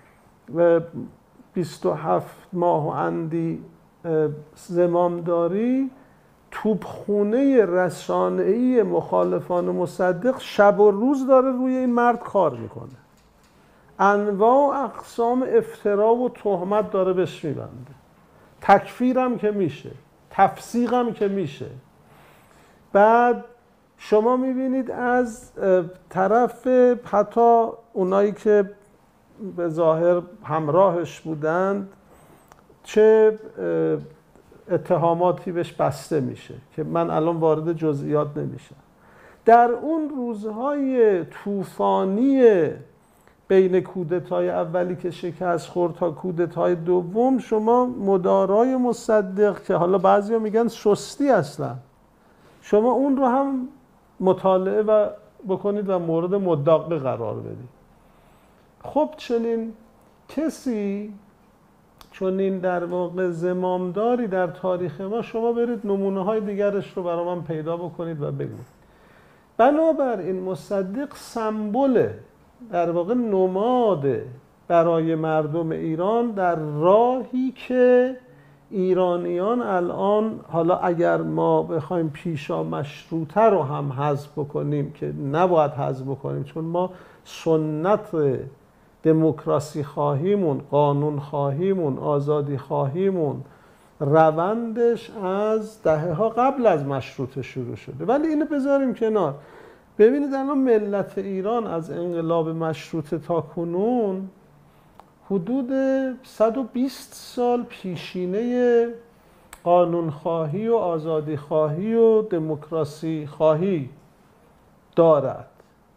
27 ماه و اندی زمامداری، توپخونه رسانه‌ای مخالفان مصدق شب و روز داره روی این مرد کار میکنه، انواع و اقسام افترا و تهمت داره بهش میبنده، تکفیرم که میشه، تفسیق هم که میشه. بعد شما میبینید از طرف حتی اونایی که به ظاهر همراهش بودند چه اتهاماتی بهش بسته میشه که من الان وارد جزئیات نمیشم. در اون روزهای طوفانی بین کودتای اولی که شکست خورد تا کودتای دوم، شما مدارای مصدق که حالا بعضیا میگن سستی اصلا، شما اون رو هم مطالعه و بکنید و مورد مداقه قرار بدید. خب چنین کسی، چنین در واقع زمامداری در تاریخ ما، شما برید نمونه های دیگرش رو برای من پیدا بکنید و بگید. بنابراین مصدق سمبل، در واقع نماده برای مردم ایران در راهی که ایرانیان الان، حالا اگر ما بخوایم پیشا مشروطه رو هم حذف بکنیم که نباید حذف بکنیم چون ما سنت دموکراسی خواهیمون، قانون خواهیمون، آزادی خواهیمون روندش از دهه‌ها قبل از مشروطه شروع شده، ولی اینو بذاریم کنار. ببینید الان ملت ایران از انقلاب مشروطه تا کنون حدود 120 سال پیشینه قانون خواهی و آزادی خواهی و دموکراسی خواهی دارد.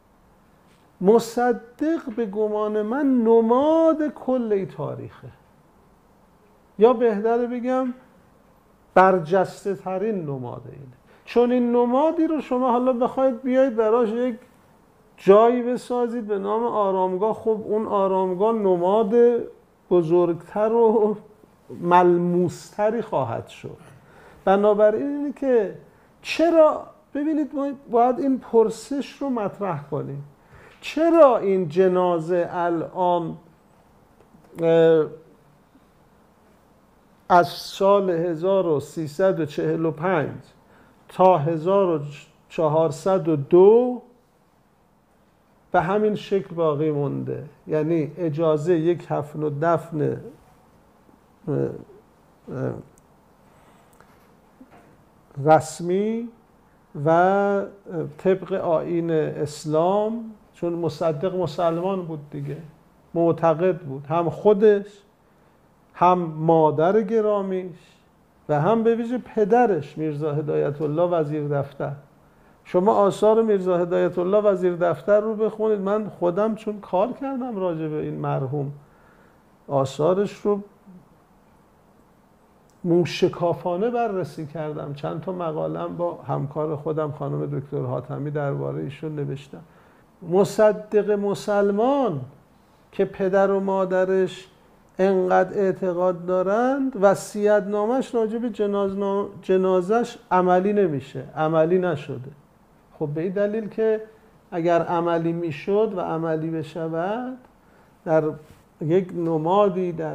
مصدق به گمان من نماد کل تاریخه، یا بهتره بگم برجسته ترین نماد اینه. چون این نمادی رو شما حالا بخواید بیاید براش یک جایی بسازید به نام آرامگاه، خب اون آرامگاه نماد بزرگتر و ملموستری خواهد شد. بنابراین اینه که چرا، ببینید ما باید این پرسش رو مطرح کنیم، چرا این جنازه الان از سال 1345 تا 1402 به همین شکل باقی مونده؟ یعنی اجازه یک کفن و دفن رسمی و طبق آیین اسلام، چون مصدق مسلمان بود دیگه، معتقد بود، هم خودش هم مادر گرامیش و هم به ویژه پدرش میرزا هدایت الله وزیر دفتر. شما آثار میرزا هدایت الله وزیر دفتر رو بخونید، من خودم چون کار کردم راجع به این مرحوم آثارش رو موشکافانه بررسی کردم، چند تا مقاله‌ام با همکار خودم خانم دکتر حاتمی درباره ایشون نوشتم. مصدق مسلمان که پدر و مادرش انقدر اعتقاد دارند، وصیت‌نامه‌اش راجع به جنازش عملی نمیشه، عملی نشده. خب به این دلیل که اگر عملی میشد و عملی بشود، در یک نمادی در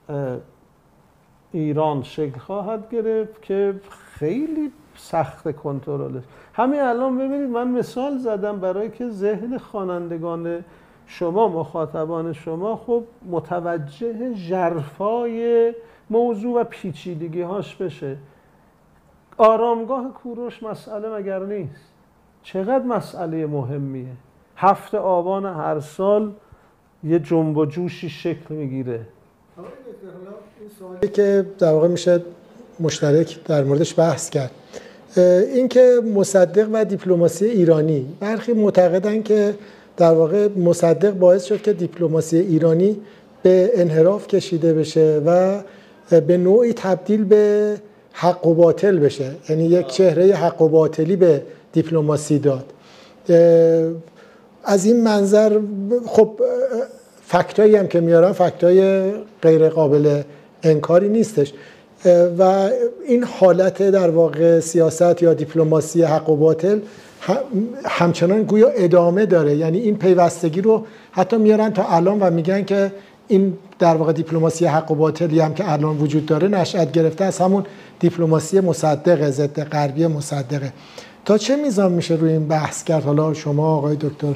ایران شکل خواهد گرفت که خیلی سخت کنترلش. همین الان ببینید من مثال زدم برای که ذهن خوانندگان شما، مخاطبان شما، خب متوجه ژرفای موضوع و پیچیدگی هاش بشه. آرامگاه کوروش مسئله مگر نیست؟ چقدر مسئله مهمیه. 7 آبان هر سال یه جنب و جوشی شکل میگیره. این سوالی که در واقع میشه مشترک در موردش بحث کرد، این که مصدق و دیپلماسی ایرانی، برخی معتقدن که در واقع مصدق باعث شد که دیپلماسی ایرانی به انحراف کشیده بشه و به نوعی تبدیل به حق و باطل بشه، یعنی یک چهره حق و باطلی به دیپلماسی داد. از این منظر خب فکتایی هم که میارن فکتای غیر قابل انکاری نیستش و این حالت در واقع سیاست یا دیپلماسی حق و باطل همچنان گویا ادامه داره. یعنی این پیوستگی رو حتی میارن تا الان و میگن که این در واقع دیپلماسی حق و باطلی هم که الان وجود داره نشأت گرفته از همون دیپلماسی مصدق، ضد غربی مصدقه. تا چه میزان میشه روی این بحث کرد؟ حالا شما آقای دکتر.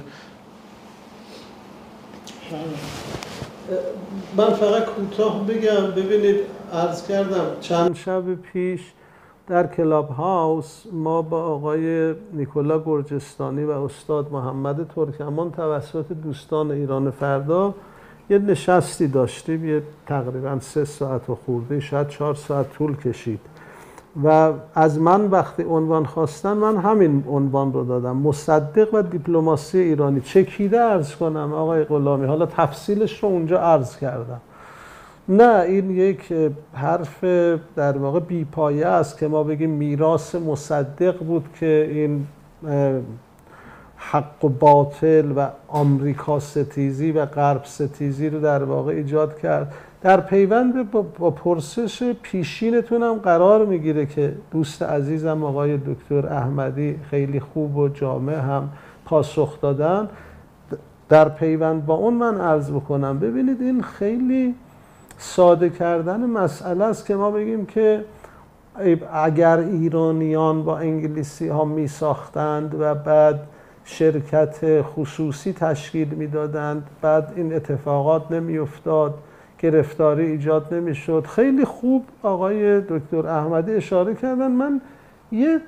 من فقط کوتاه بگم. ببینید عرض کردم چند شب پیش در کلاب هاوس ما با آقای نیکولا گرجستانی و استاد محمد ترکمان توسط دوستان ایران فردا یه نشستی داشتیم، یه تقریبا 3 ساعت و خورده، شاید 4 ساعت طول کشید و از من وقتی عنوان خواستن من همین عنوان رو دادم، مصدق و دیپلماسی ایرانی. چکیده عرض کنم آقای غلامی، حالا تفصیلش رو اونجا عرض کردم. نه، این یک حرف در واقع بی‌پایه است که ما بگیم میراث مصدق بود که این حق و باطل و آمریکا ستیزی و غرب ستیزی رو در واقع ایجاد کرد. در پیوند با پرسش پیشینتونم قرار میگیره که دوست عزیزم آقای دکتر احمدی خیلی خوب و جامع هم پاسخ دادن. در پیوند با اون من عرض بکنم، ببینید این خیلی ساده کردن مسئله است که ما بگیم که اگر ایرانیان با انگلیسی ها می ساختند و بعد شرکت خصوصی تشکیل می دادند، بعد این اتفاقات نمی افتاد، گرفتاری ایجاد نمی شد. خیلی خوب آقای دکتر احمدی اشاره کردن. من یه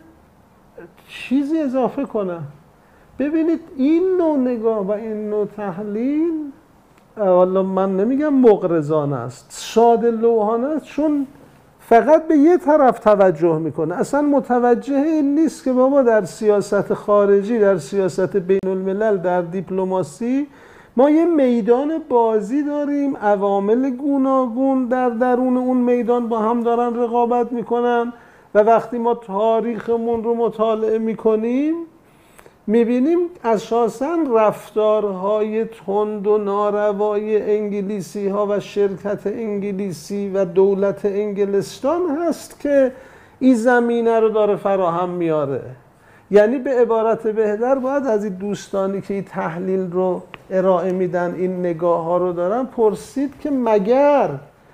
چیزی اضافه کنم. ببینید این نوع نگاه و این نوع تحلیل، والا من نمیگم مغرضانه است، ساده لوحانه است، چون فقط به یه طرف توجه میکنه. اصلا متوجه این نیست که بابا در سیاست خارجی، در سیاست بین الملل، در دیپلماسی ما یه میدان بازی داریم، عوامل گوناگون در درون اون میدان با هم دارن رقابت میکنن و وقتی ما تاریخمون رو مطالعه میکنیم میبینیم اساساً رفتارهای تند و ناروای انگلیسی ها و شرکت انگلیسی و دولت انگلستان هست که این زمینه رو داره فراهم میاره. یعنی به عبارت بهتر باید از این دوستانی که این تحلیل رو ارائه میدن، این نگاه ها رو دارن، پرسید که مگر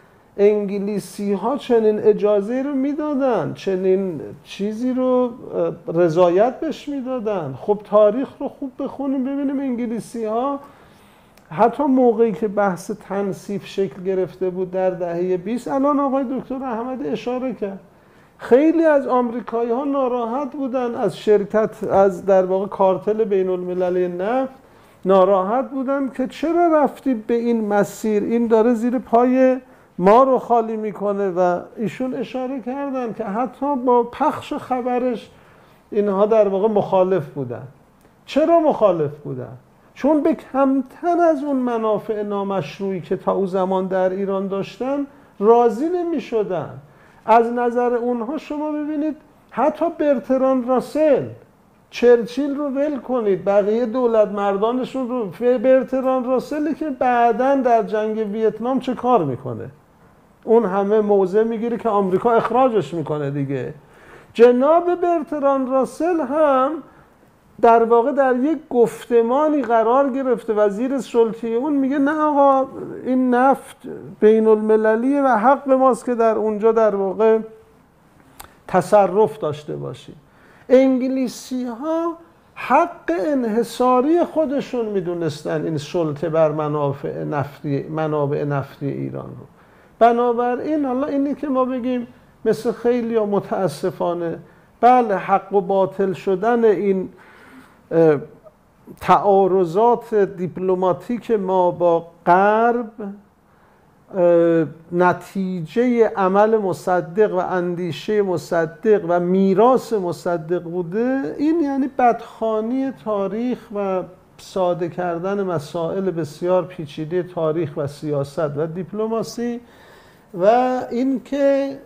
انگلیسی ها چنین اجازه رو میدادن، چنین چیزی رو رضایت بهش میدادن؟ خب تاریخ رو خوب بخونیم ببینیم انگلیسی ها حتی موقعی که بحث تنصیف شکل گرفته بود در دهه 20، الان آقای دکتر احمدی اشاره کرد، خیلی از آمریکایی ها ناراحت بودن از شرکت، از در واقع کارتل بین المللی نفت ناراحت بودن که چرا رفتید به این مسیر، این داره زیر پای ما رو خالی میکنه. و ایشون اشاره کردن که حتی با پخش خبرش اینها در واقع مخالف بودن. چرا مخالف بودن؟ چون به کمتر از اون منافع نامشروعی که تا او زمان در ایران داشتن راضی نمی شدن. از نظر اونها شما ببینید حتی برتراند راسل، چرچیل رو ول کنید، بقیه دولت مردانشون رو، برتراند راسلی که بعداً در جنگ ویتنام چه کار میکنه؟ اون همه موضع میگیره که آمریکا اخراجش میکنه دیگه. جناب برتراند راسل هم در واقع در یک گفتمانی قرار گرفته، وزیر سلطه اون میگه نه آقا این نفت بین المللیه و حق ماست که در اونجا در واقع تصرف داشته باشیم. انگلیسی ها حق انحصاری خودشون میدونستن این سلطه بر منابع نفتی ایران رو. بنابراین حالا اینی که ما بگیم مثل خیلی ها متاسفانه بله حق و باطل شدن این تعارضات دیپلماتیک ما با غرب نتیجه عمل مصدق و اندیشه مصدق و میراث مصدق بوده، این یعنی بدخوانی تاریخ و ساده کردن مسائل بسیار پیچیده تاریخ و سیاست و دیپلماسی. و اینکه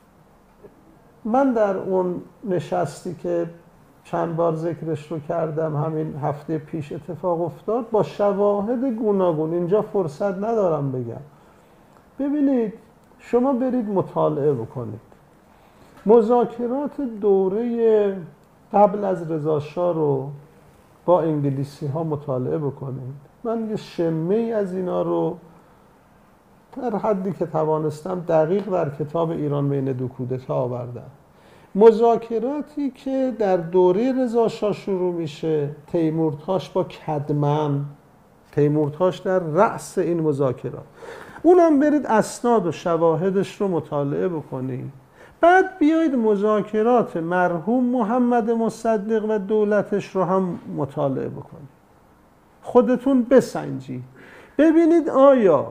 من در اون نشستی که چند بار ذکرش رو کردم همین هفته پیش اتفاق افتاد، با شواهد گوناگون، اینجا فرصت ندارم بگم، ببینید شما برید مطالعه بکنید مذاکرات دوره قبل از رضا شاه رو با انگلیسی ها مطالعه بکنید. من یه شمه از اینا رو در حدی که توانستم دقیق در کتاب ایران بین دو کودتا آوردم. مذاکراتی که در دوره رضا شاه شروع میشه، تیمورتاش با کدمن، تیمورتاش در رأس این مذاکرات، اونم برید اسناد و شواهدش رو مطالعه بکنید. بعد بیایید مذاکرات مرحوم محمد مصدق و دولتش رو هم مطالعه بکنید، خودتون بسنجید ببینید آیا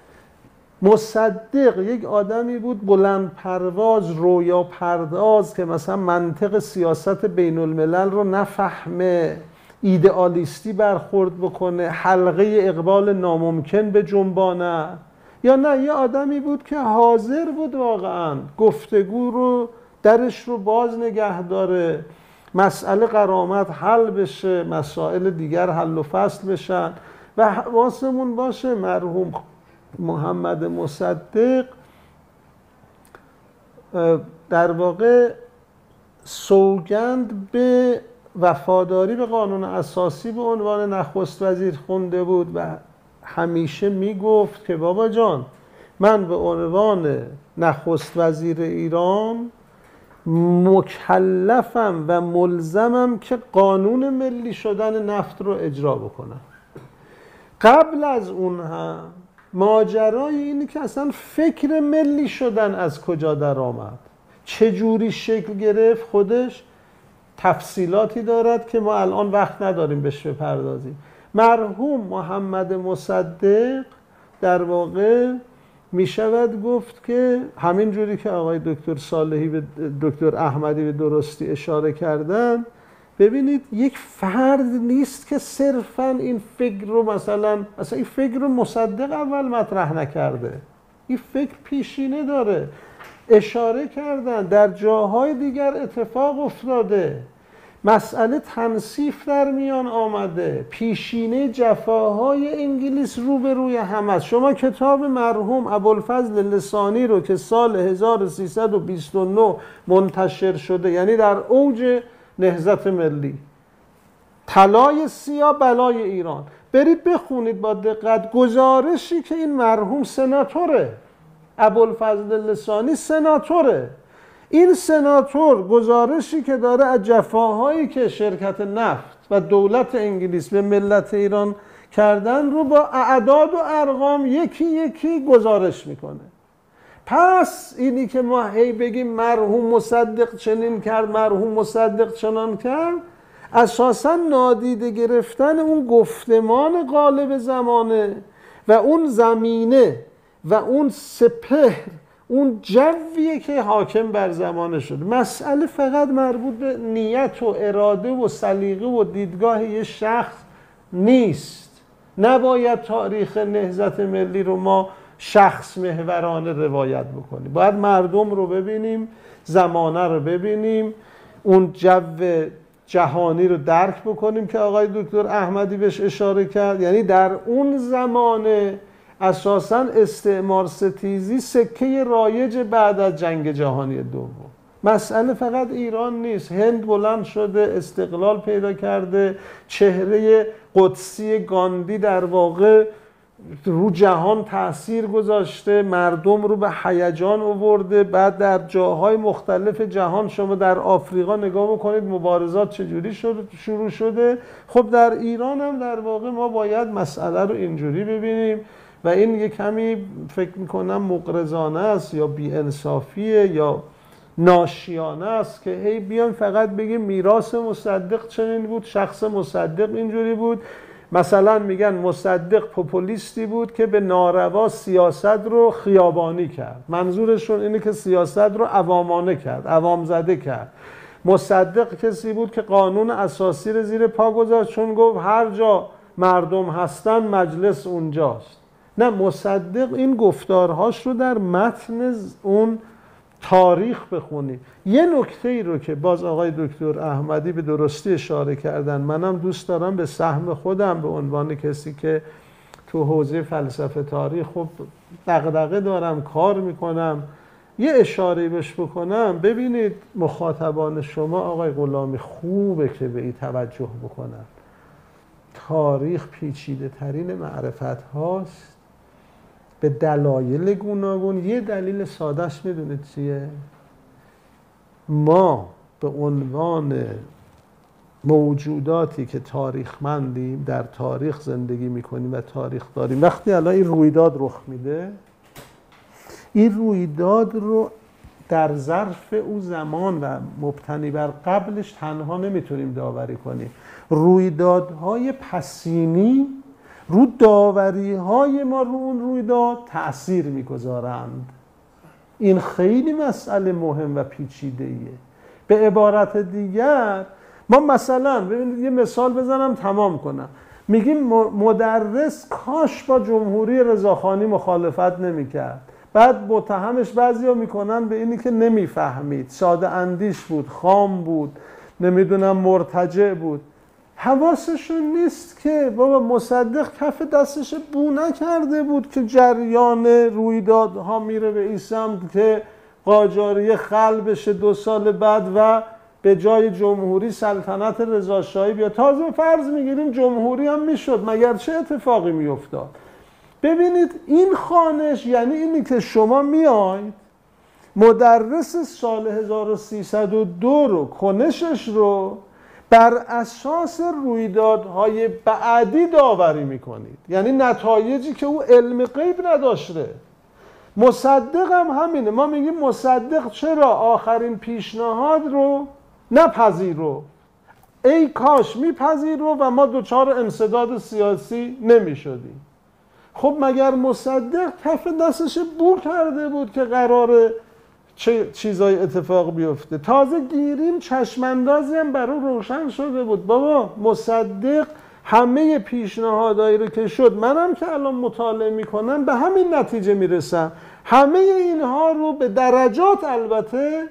مصدق یک آدمی بود بلند پرواز رویا پرداز که مثلا منطق سیاست بین الملل رو نفهمه، ایدئالیستی برخورد بکنه، حلقه اقبال ناممکن به جنبانه، یا نه یه آدمی بود که حاضر بود واقعا گفتگو رو درش رو باز نگه داره، مسئله غرامت حل بشه، مسائل دیگر حل و فصل بشن و حواسمون باشه مرحوم محمد مصدق در واقع سوگند به وفاداری به قانون اساسی به عنوان نخست وزیر خونده بود و همیشه میگفت که بابا جان من به عنوان نخست وزیر ایران مکلفم و ملزمم که قانون ملی شدن نفت رو اجرا بکنم. قبل از اون هم ماجرای اینی که اصلا فکر ملی شدن از کجا در آمد، چجوری شکل گرفت، خودش تفصیلاتی دارد که ما الان وقت نداریم بهش بپردازیم. مرحوم محمد مصدق در واقع می شود گفت که همین جوری که آقای دکتر صالحی به دکتر احمدی به درستی اشاره کردن، ببینید یک فرد نیست که صرفاً این فکر رو مثلا این فکر رو مصدق اول مطرح نکرده، این فکر پیشینه داره، اشاره کردن در جاهای دیگر اتفاق افتاده، مسئله تنصیف در میان آمده، پیشینه جفاهای انگلیس روبروی هم است. شما کتاب مرحوم ابوالفضل لسانی رو که سال 1329 منتشر شده، یعنی در اوج نهضت ملی، طلای سیاه بلای ایران، برید بخونید با دقت گزارشی که این مرحوم سناتوره، ابوالفضل لسانی سناتوره، این سناتور گزارشی که داره از جفاهایی که شرکت نفت و دولت انگلیس به ملت ایران کردن رو با اعداد و ارقام یکی یکی گزارش میکنه. پس اینی که ما هی بگیم مرحوم مصدق چنین کرد، مرحوم مصدق چنان کرد، اساساً نادیده گرفتن اون گفتمان غالب زمانه و اون زمینه و اون سپهر، اون جویه که حاکم بر زمانه شده. مسئله فقط مربوط به نیت و اراده و سلیقه و دیدگاه یه شخص نیست. نباید تاریخ نهضت ملی رو ما شخص محورانه روایت بکنیم، باید مردم رو ببینیم، زمانه رو ببینیم، اون جو جهانی رو درک بکنیم که آقای دکتر احمدی بهش اشاره کرد. یعنی در اون زمانه اساساً استعمار ستیزی سکه رایج بعد از جنگ جهانی دوم. مسئله فقط ایران نیست، هند بلند شده، استقلال پیدا کرده، چهره قدسی گاندی در واقع رو جهان تأثیر گذاشته، مردم رو به هیجان آورده. بعد در جاهای مختلف جهان، شما در آفریقا نگاه بکنید مبارزات چجوری شروع شده. خب در ایران هم در واقع ما باید مسئله رو اینجوری ببینیم و این یک کمی فکر میکنم مغرضانه است یا بی‌انصافیه یا ناشیانه است که هی بیان فقط بگیم میراث مصدق چنین بود، شخص مصدق اینجوری بود. مثلا میگن مصدق پوپولیستی بود که به ناروا سیاست رو خیابانی کرد، منظورشون اینه که سیاست رو عوامانه کرد، عوام زده کرد. مصدق کسی بود که قانون اساسی رو زیر پا گذاشت، چون گفت هر جا مردم هستن مجلس اونجاست. نه، مصدق این گفتارهاش رو در متن اون تاریخ بخونید. یه نکته ای رو که باز آقای دکتر احمدی به درستی اشاره کردن، منم دوست دارم به سهم خودم به عنوان کسی که تو حوزه فلسفه تاریخ خب دغدغه دارم، کار میکنم، یه اشاره بهش بکنم. ببینید مخاطبان شما آقای غلامی خوبه که به این توجه بکنن. تاریخ پیچیده ترین معرفت هاست به دلایل گوناگون. یه دلیل سادهش میدونید چیه؟ ما به عنوان موجوداتی که تاریخمندیم، در تاریخ زندگی میکنیم و تاریخ داریم، وقتی الان این رویداد رخ میده، این رویداد رو در ظرف او زمان و مبتنی بر قبلش تنها نمیتونیم داوری کنیم. رویدادهای پسینی رو داوریهای ما رو اون رویداد تأثیر میگذارند. این خیلی مسئله مهم و پیچیده‌ایه. به عبارت دیگر ما مثلا ببینید یه مثال بزنم تمام کنم. میگیم مدرس کاش با جمهوری رضاخانی مخالفت نمیکرد. بعد متهمش بعضیا میکنن به اینی که نمیفهمید، ساده اندیش بود، خام بود، نمیدونم مرتجع بود. حواسشون نیست که بابا مصدق کف دستش بو نکرده بود که جریان رویدادها میره به این سمت که قاجاریه خلع بشه 2 سال بعد و به جای جمهوری سلطنت رضاشاهی بیاد. تازه فرض میگیریم جمهوری هم میشد، مگر چه اتفاقی میافتاد؟ ببینید این خوانش یعنی اینی که شما میاید مدرس سال 1302 رو کنشش رو بر اساس رویدادهای بعدی داوری میکنید، یعنی نتایجی که او علم غیب نداشته. مصدق هم همینه. ما میگیم مصدق چرا آخرین پیشنهاد رو نپذیرو، ای کاش میپذیرو و ما دچار انسداد سیاسی نمیشدیم. خب مگر مصدق کف دستش بو کرده بود که قراره چه چیزای اتفاق بیفته؟ تازه گیریم چشماندازی هم برای روشن شده بود. بابا مصدق همه پیشنهادایی رو که شد، منم که الان مطالعه میکنم به همین نتیجه میرسم، همه اینها رو به درجات البته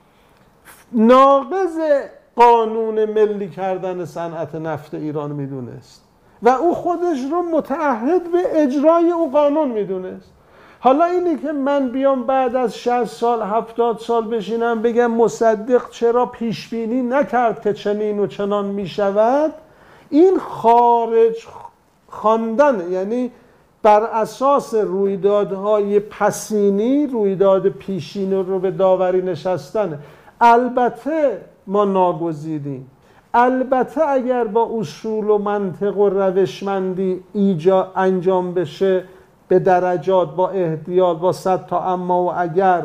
ناقض قانون ملی کردن صنعت نفت ایران میدونست و او خودش رو متعهد به اجرای او قانون میدونست. حالا اینی که من بیام بعد از 60 سال 70 سال بشینم بگم مصدق چرا پیش بینی نکرد که چنین و چنان میشود، این خارج خواندن، یعنی بر اساس رویدادهای پسینی رویداد پیشین رو به داوری نشستن. البته ما ناگزیریم، البته اگر با اصول و منطق و روشمندی انجام بشه به درجات، با احتیاط، با 100 تا اما و اگر،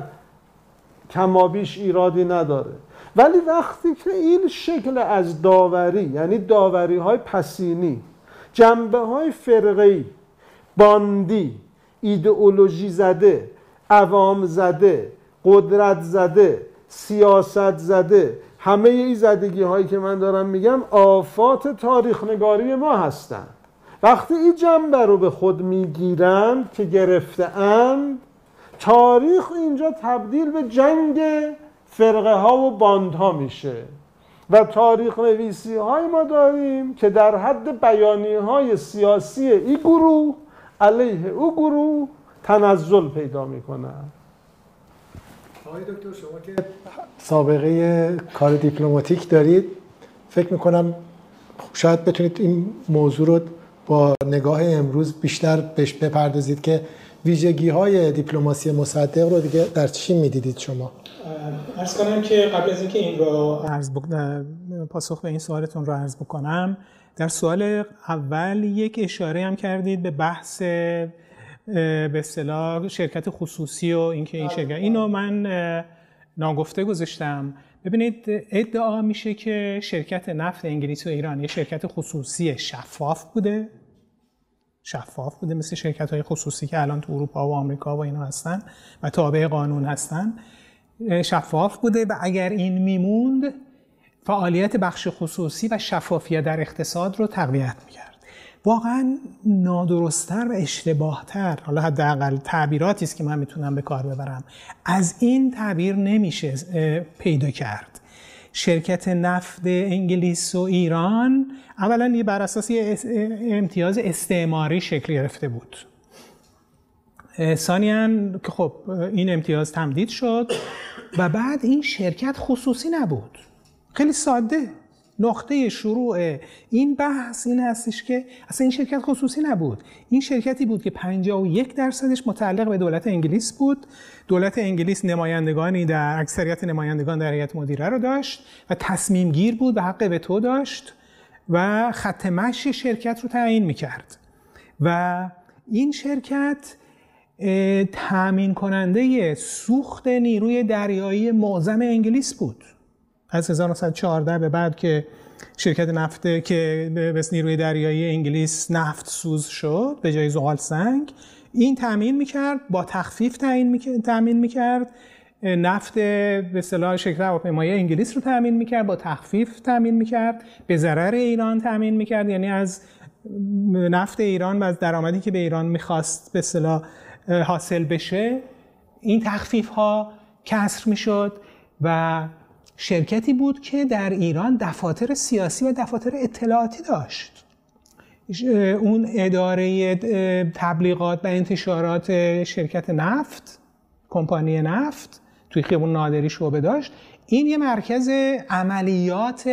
کمابیش ایرادی نداره. ولی وقتی که این شکل از داوری، یعنی داوری های پسینی، جنبه های فرقه‌ای، باندی، ایدئولوژی زده، عوام زده، قدرت زده، سیاست زده، همه این زدگی هایی که من دارم میگم آفات تاریخ نگاری ما هستند. وقتی این جنبه رو به خود میگیرند که گرفته‌اند، تاریخ اینجا تبدیل به جنگ فرقه ها و باند ها میشه و تاریخ نویسی های ما داریم که در حد بیانی های سیاسی این گروه علیه او گروه تنزل پیدا میکنن. آقای دکتر شما که سابقه کار دیپلماتیک دارید، فکر میکنم شاید بتونید این موضوع رو با نگاه امروز بیشتر بهش بپردازید که ویژگی های دیپلماسی مصدق رو دیگه در چی میدیدید شما؟ عرض کنم که قبل از اینکه این رو پاسخ به این سوالتون رو عرض بکنم، در سوال اول یک اشاره هم کردید به بحث به اصطلاح شرکت خصوصی و اینکه این شرکت، اینو من ناگفته گذاشتم. ببینید ادعا میشه که شرکت نفت انگلیس و ایران یه شرکت خصوصی شفاف بوده مثل شرکت های خصوصی که الان تو اروپا و آمریکا و اینا هستن و تابع قانون هستن، شفاف بوده و اگر این میموند فعالیت بخش خصوصی و شفافیت در اقتصاد رو تقویت میکرد. واقعا نادرست‌تر و اشتباه‌تر، حالا حداقل تعبیراتی است که من میتونم به کار ببرم، از این تعبیر نمیشه پیدا کرد. شرکت نفت انگلیس و ایران اولا بر اساس امتیاز استعماری شکل گرفته بود. ثانیاً که خب این امتیاز تمدید شد و بعد این شرکت خصوصی نبود. خیلی ساده. نقطه شروع این بحث این هستش که اصلا این شرکت خصوصی نبود. این شرکتی بود که 51% متعلق به دولت انگلیس بود. دولت انگلیس نمایندگانی در اکثریت نمایندگان در هیئت مدیره رو داشت و تصمیم گیر بود و حق وتو داشت و خط مشی شرکت رو تعیین می‌کرد. و این شرکت تامین کننده سوخت نیروی دریایی معظم انگلیس بود. از 1914 به بعد که شرکت نفت که به نیروی دریایی انگلیس نفت سوز شد به جای زغال سنگ، این تامین میکرد، با تخفیف تامین میکرد، نفت به اصطلاح شرکت هواپیمایی انگلیس رو تامین میکرد، با تخفیف تامین میکرد، به ضرر ایران تامین میکرد. یعنی از نفت ایران و از درآمدی که به ایران میخواست به اصطلاح حاصل بشه این تخفیف ها کسر میشد و شرکتی بود که در ایران دفاتر سیاسی و دفاتر اطلاعاتی داشت. اون اداره تبلیغات و انتشارات شرکت نفت، کمپانی نفت توی خیابون نادری شعبه داشت. این یه مرکز عملیات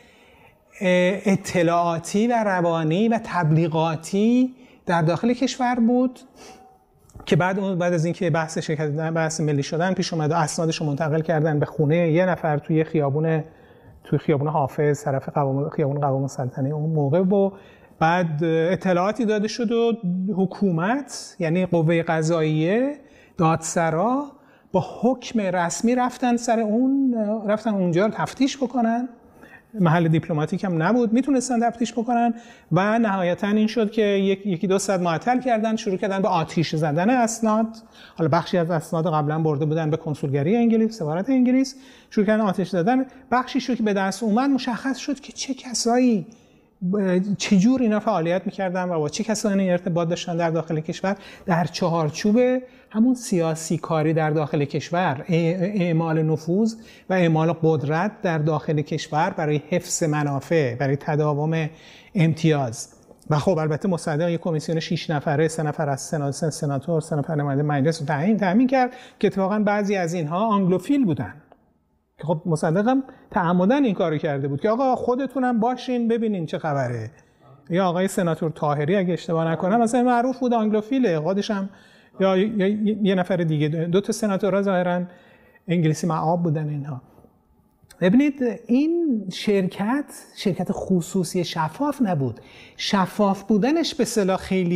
اطلاعاتی و روانی و تبلیغاتی در داخل کشور بود که بعد از اینکه بحث ملی شدن پیش اومد و اسنادش رو منتقل کردن به خونه یه نفر توی خیابون حافظ طرف خیابون قوام سلطنه اون موقع، و بعد اطلاعاتی داده شد و حکومت یعنی قوه قضاییه، دادسرا با حکم رسمی رفتن اونجا رو تفتیش بکنن. محل دیپلماتیک هم نبود، میتونستن تفتیش بکنن و نهایتا این شد که یکی دو ساعت معطل کردن، شروع کردن به آتیش زدن اسناد. حالا بخشی از اسناد قبلا برده بودن به کنسولگری انگلیس، سفارت انگلیس، شروع کردن آتیش زدن. بخشی شو که به دست اومد مشخص شد که چه کسایی چجور اینا فعالیت میکردن و با چه کسانی ارتباط داشتن در داخل کشور در چهارچوب همون سیاسی کاری در داخل کشور، اعمال نفوذ و اعمال قدرت در داخل کشور برای حفظ منافع، برای تداوم امتیاز. و خب البته مصدق یک کمیسیون 6 نفره، 3 نفر از سناتور، 3 نفر نماینده مجلس رو تامین کرد که اتفاقا بعضی از اینها آنگلوفیل بودن. خب مصدقم تعمدن این کارو کرده بود که آقا خودتونم باشین ببینین چه خبره. یا آقای سناتور طاهری اگه اشتباه نکنم مثلا معروف بود آنگلوفیله، خودش هم یا یه نفر دیگه، 2 تا سناتورها ظاهرا انگلیسی معاب بودن اینها. ببینید این شرکت خصوصی شفاف نبود. شفاف بودنش به اصطلاح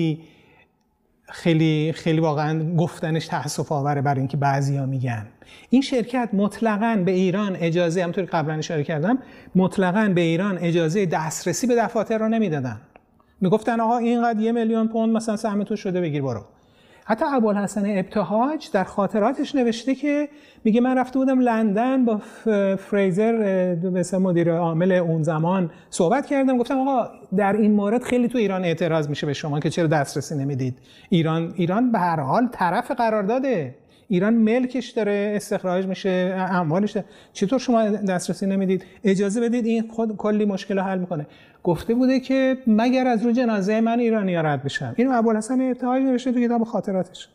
خیلی واقعا گفتنش تأسف آوره برای اینکه بعضیا میگن این شرکت مطلقاً به ایران اجازه، همونطور که قبلا اشاره کردم، مطلقاً به ایران اجازه دسترسی به دفاتر رو نمیدادن. میگفتن آقا اینقدر 1 میلیون پوند مثلا سهم تو شده بگیر برو. حتی ابوالحسن ابتهاج در خاطراتش نوشته که میگه من رفته بودم لندن با فریزر مثلا مدیر عامل اون زمان صحبت کردم، گفتم آقا در این مورد خیلی تو ایران اعتراض میشه به شما که چرا دسترسی نمیدید. ایران به هر حال طرف قرارداده، ایران ملکش داره، استخراج میشه، اموالش داره، چطور شما دسترسی نمیدید؟ اجازه بدید این خود کلی مشکل حل میکنه. گفته بوده که مگر از رو جنازه من ایرانی‌ها رد بشن. اینو ابوالحسن ابتهاج نوشته تو کتاب خاطراتش.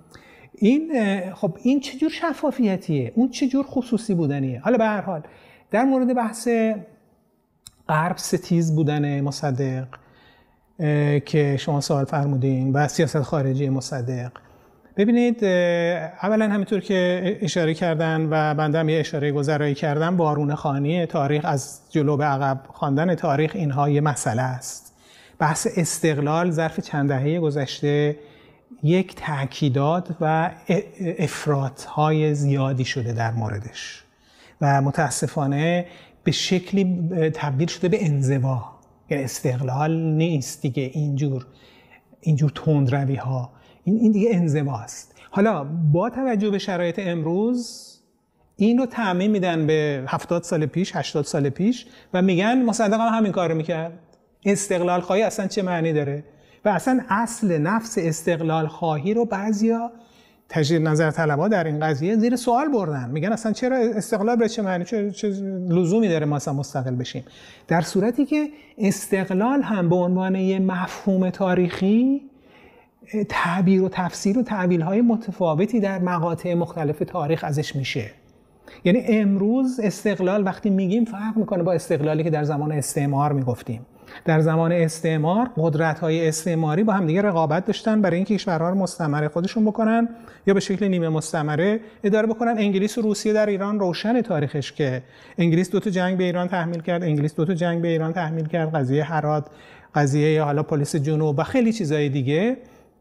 این چه جور شفافیتیه؟ اون چه جور خصوصی بودنیه؟ حالا به هر حال در مورد بحث غرب ستیز بودن مصدق که شما سوال فرمودین و سیاست خارجی مصدق، ببینید اولا همینطور که اشاره کردن و بنده هم یه اشاره گذرایی کردم، بارون خوانی تاریخ، از جلو به عقب خواندن تاریخ، اینها یه مسئله است. بحث استقلال ظرف چند دهه گذشته یک تأکیدات و افراط‌های زیادی شده در موردش و متاسفانه به شکلی تبدیل شده به انزوا. یعنی استقلال نیست دیگه اینجور تندروی ها، این دیگه انزواست. حالا با توجه به شرایط امروز این رو تعمیم میدن به 70 سال پیش، 80 سال پیش و میگن مصدق هم همین کار رو میکرد. استقلال خواهی اصلا چه معنی داره؟ و اصلا اصل نفس استقلال خواهی رو بعضیا تجدید نظر طلبها در این قضیه زیر سوال بردن. میگن اصلا چرا استقلال به چه معنی، چه لزومی داره ما اصلا مستقل بشیم؟ در صورتی که استقلال هم به عنوان یه مفهوم تاریخی تعبیر و تفسیر و تعبیرهای متفاوتی در مقاطع مختلف تاریخ ازش میشه. یعنی امروز استقلال وقتی میگیم فرق میکنه با استقلالی که در زمان استعمار میگفتیم. در زمان استعمار قدرت‌های استعماری با هم دیگه رقابت داشتن برای اینکه کشورها رو مستعمره خودشون بکنن یا به شکل نیمه مستعمره اداره بکنن. انگلیس و روسیه در ایران روشن تاریخش که انگلیس 2 تا جنگ به ایران تحمیل کرد، انگلیس 2 تا جنگ به ایران تحمیل کرد، قضیه هرات، قضیه حالا پلیس جنوب و خیلی چیزای دیگه.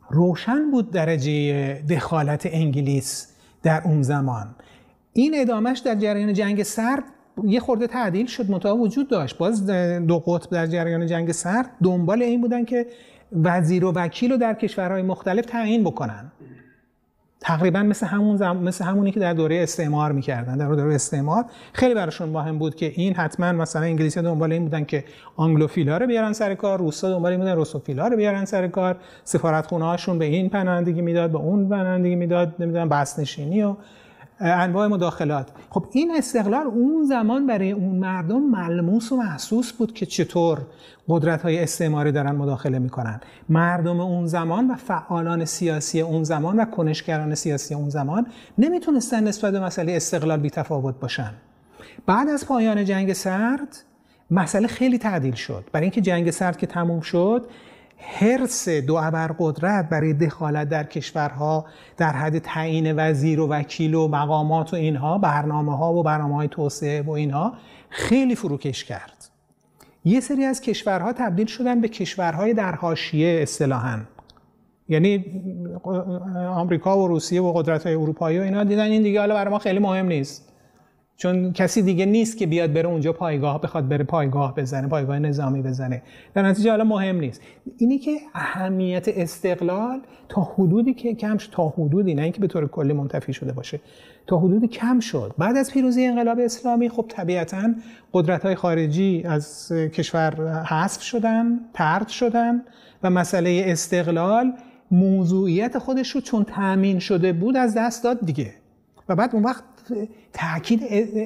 روشن بود درجه دخالت انگلیس در اون زمان. این ادامهش در جریان جنگ سرد یه خورده تعدیل شد، منتها وجود داشت. باز دو قطب در جریان جنگ سرد دنبال این بودن که وزیر و وکیل رو در کشورهای مختلف تعیین بکنن، تقریبا مثل همونی که در دوره استعمار میکردن. در دوره استعمار خیلی براشون مهم بود که این حتما مثلا انگلیسی‌ها دنبال این بودن که آنگلوفیلا رو بیارن سر کار، روس‌ها دنبال این بودن روسوفیلا رو بیارن سر کار، سفارتخونه‌هاشون به این پناهندگی میداد، به اون پناهندگی میداد، نمیدونم بسنشینی و انواع مداخلات. خب این استقلال اون زمان برای اون مردم ملموس و محسوس بود که چطور قدرت‌های استعماری دارن مداخله میکنن. مردم اون زمان و فعالان سیاسی اون زمان و کنشگران سیاسی اون زمان نمیتونستن نسبت به مسئله استقلال بی‌تفاوت باشن. بعد از پایان جنگ سرد مسئله خیلی تعدیل شد، برای اینکه جنگ سرد که تموم شد، حرص دو ابرقدرت برای دخالت در کشورها در حد تعیین وزیر و وکیل و مقامات و اینها، برنامه‌ها و برنامه‌های توسعه و اینها خیلی فروکش کرد. یه سری از کشورها تبدیل شدن به کشورهای در حاشیه اصطلاحاً، یعنی آمریکا و روسیه و قدرت‌های اروپایی و اینا دیدن این دیگه حالا برای ما خیلی مهم نیست، چون کسی دیگه نیست که بیاد بره اونجا بخواد بره پایگاه بزنه، پایگاه نظامی بزنه، در نتیجه حالا مهم نیست. اینی که اهمیت استقلال تا حدودی که کم شد، تا حدودی، نه اینکه به طور کلی منتفی شده باشه، تا حدودی کم شد. بعد از پیروزی انقلاب اسلامی خب طبیعتاً قدرت‌های خارجی از کشور حذف شدن، طرد شدن و مسئله استقلال موضوعیت خودش رو چون تأمین شده بود از دست داد دیگه. و بعد اون وقت تأکید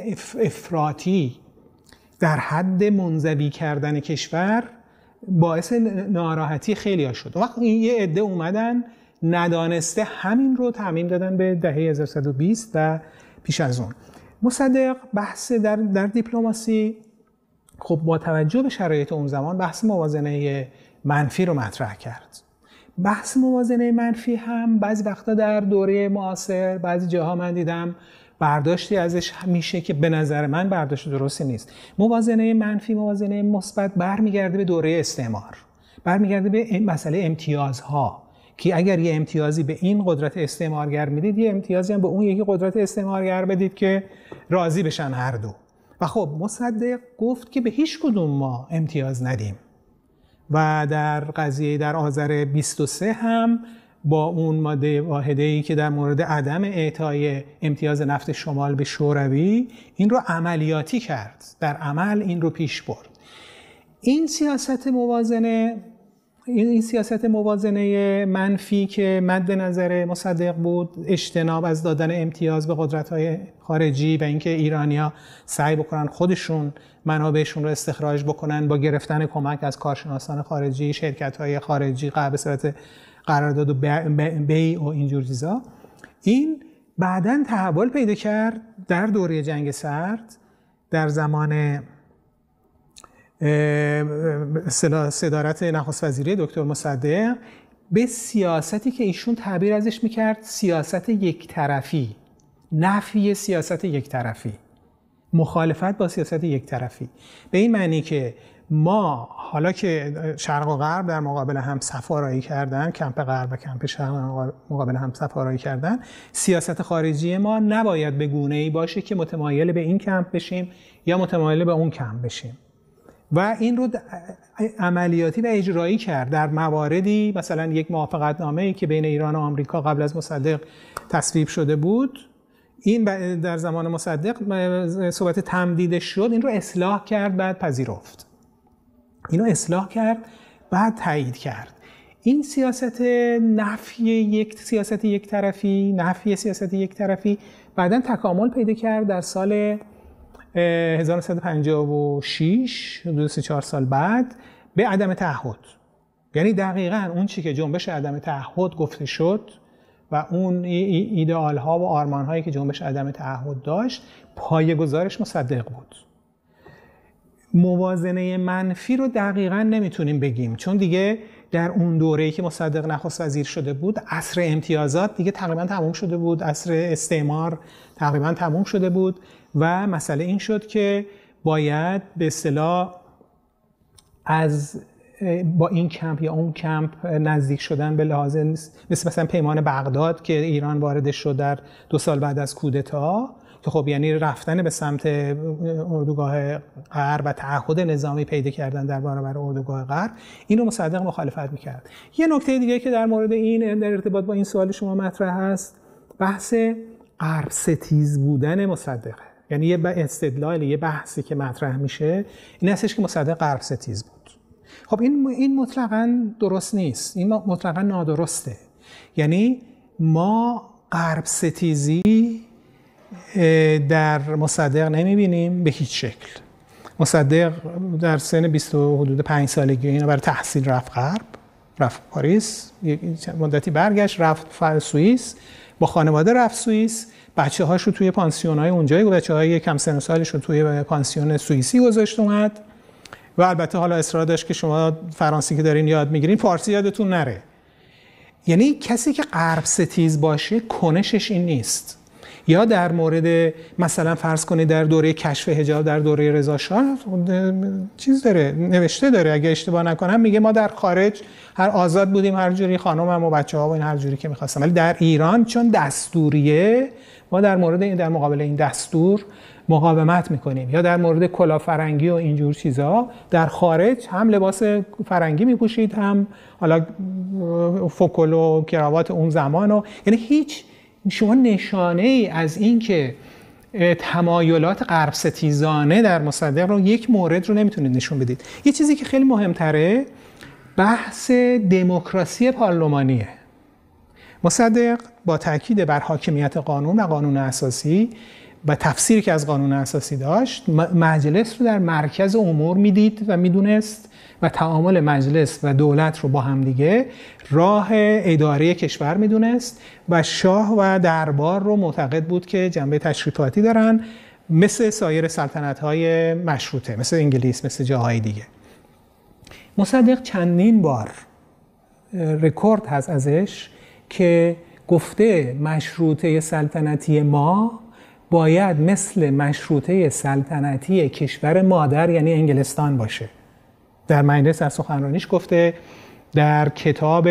افراطی در حد منزوی کردن کشور باعث ناراحتی خیلی ها شد. وقتی یه عده اومدن ندانسته همین رو تعمیم دادن به دهه 1120 و پیش از اون. مصدق بحث در دیپلماسی خب با توجه به شرایط اون زمان بحث موازنه منفی رو مطرح کرد. بحث موازنه منفی هم بعضی وقتا در دوره معاصر بعضی جاها من دیدم برداشتی ازش میشه که به نظر من برداشت درستی نیست. موازنه منفی، موازنه مثبت برمیگرده به دوره استعمار، برمیگرده به مسئله امتیازها، که اگر یه امتیازی به این قدرت استعمارگر میدید، یه امتیازی هم به اون یکی قدرت استعمارگر بدید که راضی بشن هر دو. و خب مصدق گفت که به هیچ کدوم ما امتیاز ندیم و در قضیه در آذر 23 هم با اون ماده واحده‌ای که در مورد عدم اعطای امتیاز نفت شمال به شوروی این رو عملیاتی کرد، در عمل این رو پیش برد. این سیاست موازنه منفی که مد نظر مصدق بود، اجتناب از دادن امتیاز به قدرت‌های خارجی و اینکه ایرانی‌ها سعی بکنن خودشون منابعشون رو استخراج بکنن با گرفتن کمک از کارشناسان خارجی، شرکت‌های خارجی، به صورت قرارداد و بیع و اینجور چیزا، این بعداً تحول پیدا کرد در دوره جنگ سرد، در زمان صدارت نخست وزیری دکتر مصدق، به سیاستی که ایشون تعبیر ازش میکرد سیاست یک طرفی، نفی سیاست یک طرفی، مخالفت با سیاست یک طرفی. به این معنی که ما حالا که شرق و غرب در مقابل هم صف آرایی کردن، کمپ غرب و کمپ شرق مقابل هم صف آرایی کردن، سیاست خارجی ما نباید به گونه‌ای باشه که متمایل به این کمپ بشیم یا متمایل به اون کمپ بشیم. و این رو عملیاتی و اجرایی کرد در مواردی، مثلا یک موافقتنامه‌ای که بین ایران و آمریکا قبل از مصدق تصویب شده بود، این در زمان مصدق صحبت تمدیدش شد، این رو اصلاح کرد، بعد پذیرفت، اینو اصلاح کرد، بعد تایید کرد. این سیاست نفی سیاست یک طرفی بعداً تکامل پیدا کرد در سال 1956، حدود 3-4 سال بعد، به عدم تعهد. یعنی دقیقاً اون چی که جنبش عدم تعهد گفته شد و اون ایدئال ها و آرمان هایی که جنبش عدم تعهد داشت، پایه‌گذارش مصدق بود. موازنه منفی رو دقیقاً نمیتونیم بگیم، چون دیگه در اون دوره‌ای که مصدق نخست وزیر شده بود، عصر امتیازات دیگه تقریباً تموم شده بود، عصر استعمار تقریباً تموم شده بود و مسئله این شد که باید به اصطلاح از با این کمپ یا اون کمپ نزدیک شدن به لحاظ مثلا پیمان بغداد که ایران وارد شد در 2 سال بعد از کودتا، که خب یعنی رفتن به سمت اردوگاه غرب و تعهد نظامی پیدا کردن در برابر اردوگاه غرب، این رو مصدق مخالفت میکرد. یه نکته دیگه که در مورد این در ارتباط با این سوال شما مطرح هست، بحث غرب ستیز بودن مصدقه. یعنی یه استدلال، یه بحثی که مطرح میشه این هستش که مصدق غرب ستیز بود. خب این مطلقاً درست نیست، این مطلقاً نادرسته. یعنی ما غرب ستیزی در مصدق نمیبینیم به هیچ شکل. مصدق در سن 25 سالگی اینا برای تحصیل رفت غرب، رفت پاریس، مدتی برگشت، رفت سوئیس، با خانواده رفت سوئیس، بچه‌هاش رو توی پانسیون‌های اونجایی، بچه‌های کم سن و سالش رو توی پانسیون سوئیسی گذاشت اومد. و البته حالا اصرار داشت که شما فرانسه که دارین یاد میگیرین فارسی یادتون نره. یعنی کسی که غرب ستیز باشه کنشش این نیست. یا در مورد مثلا فرض کنید در دوره کشف حجاب در دوره رضا شاه چیز داره، نوشته داره، اگه اشتباه نکنم میگه ما در خارج هر آزاد بودیم، هر جوری خانمم و بچه‌ها و این هر جوری که می‌خواستم، ولی در ایران چون دستوریه ما در مورد این، در مقابل این دستور مقاومت میکنیم. یا در مورد کلاه فرنگی و اینجور چیزها در خارج هم لباس فرنگی میپوشید، هم حالا فوکل و کراوات اون زمان، و یعنی هیچ شما نشانه ای از این که تمایلات غرب ستیزانه در مصدق رو یک مورد رو نمیتونید نشون بدید. یه چیزی که خیلی مهمتره بحث دموکراسی پارلمانیه. مصدق با تاکید بر حاکمیت قانون و قانون اساسی و تفسیری که از قانون اساسی داشت، مجلس رو در مرکز امور میدید و میدونست و تعامل مجلس و دولت رو با هم دیگه راه اداره کشور میدونست و شاه و دربار رو معتقد بود که جنبه تشریفاتی دارن، مثل سایر سلطنت‌های مشروطه، مثل انگلیس، مثل جاهای دیگه. مصدق چندین بار رکورد هست ازش که گفته مشروطه سلطنتی ما باید مثل مشروطه سلطنتی کشور مادر یعنی انگلستان باشه. در مجلس از سخنرانیش گفته، در کتاب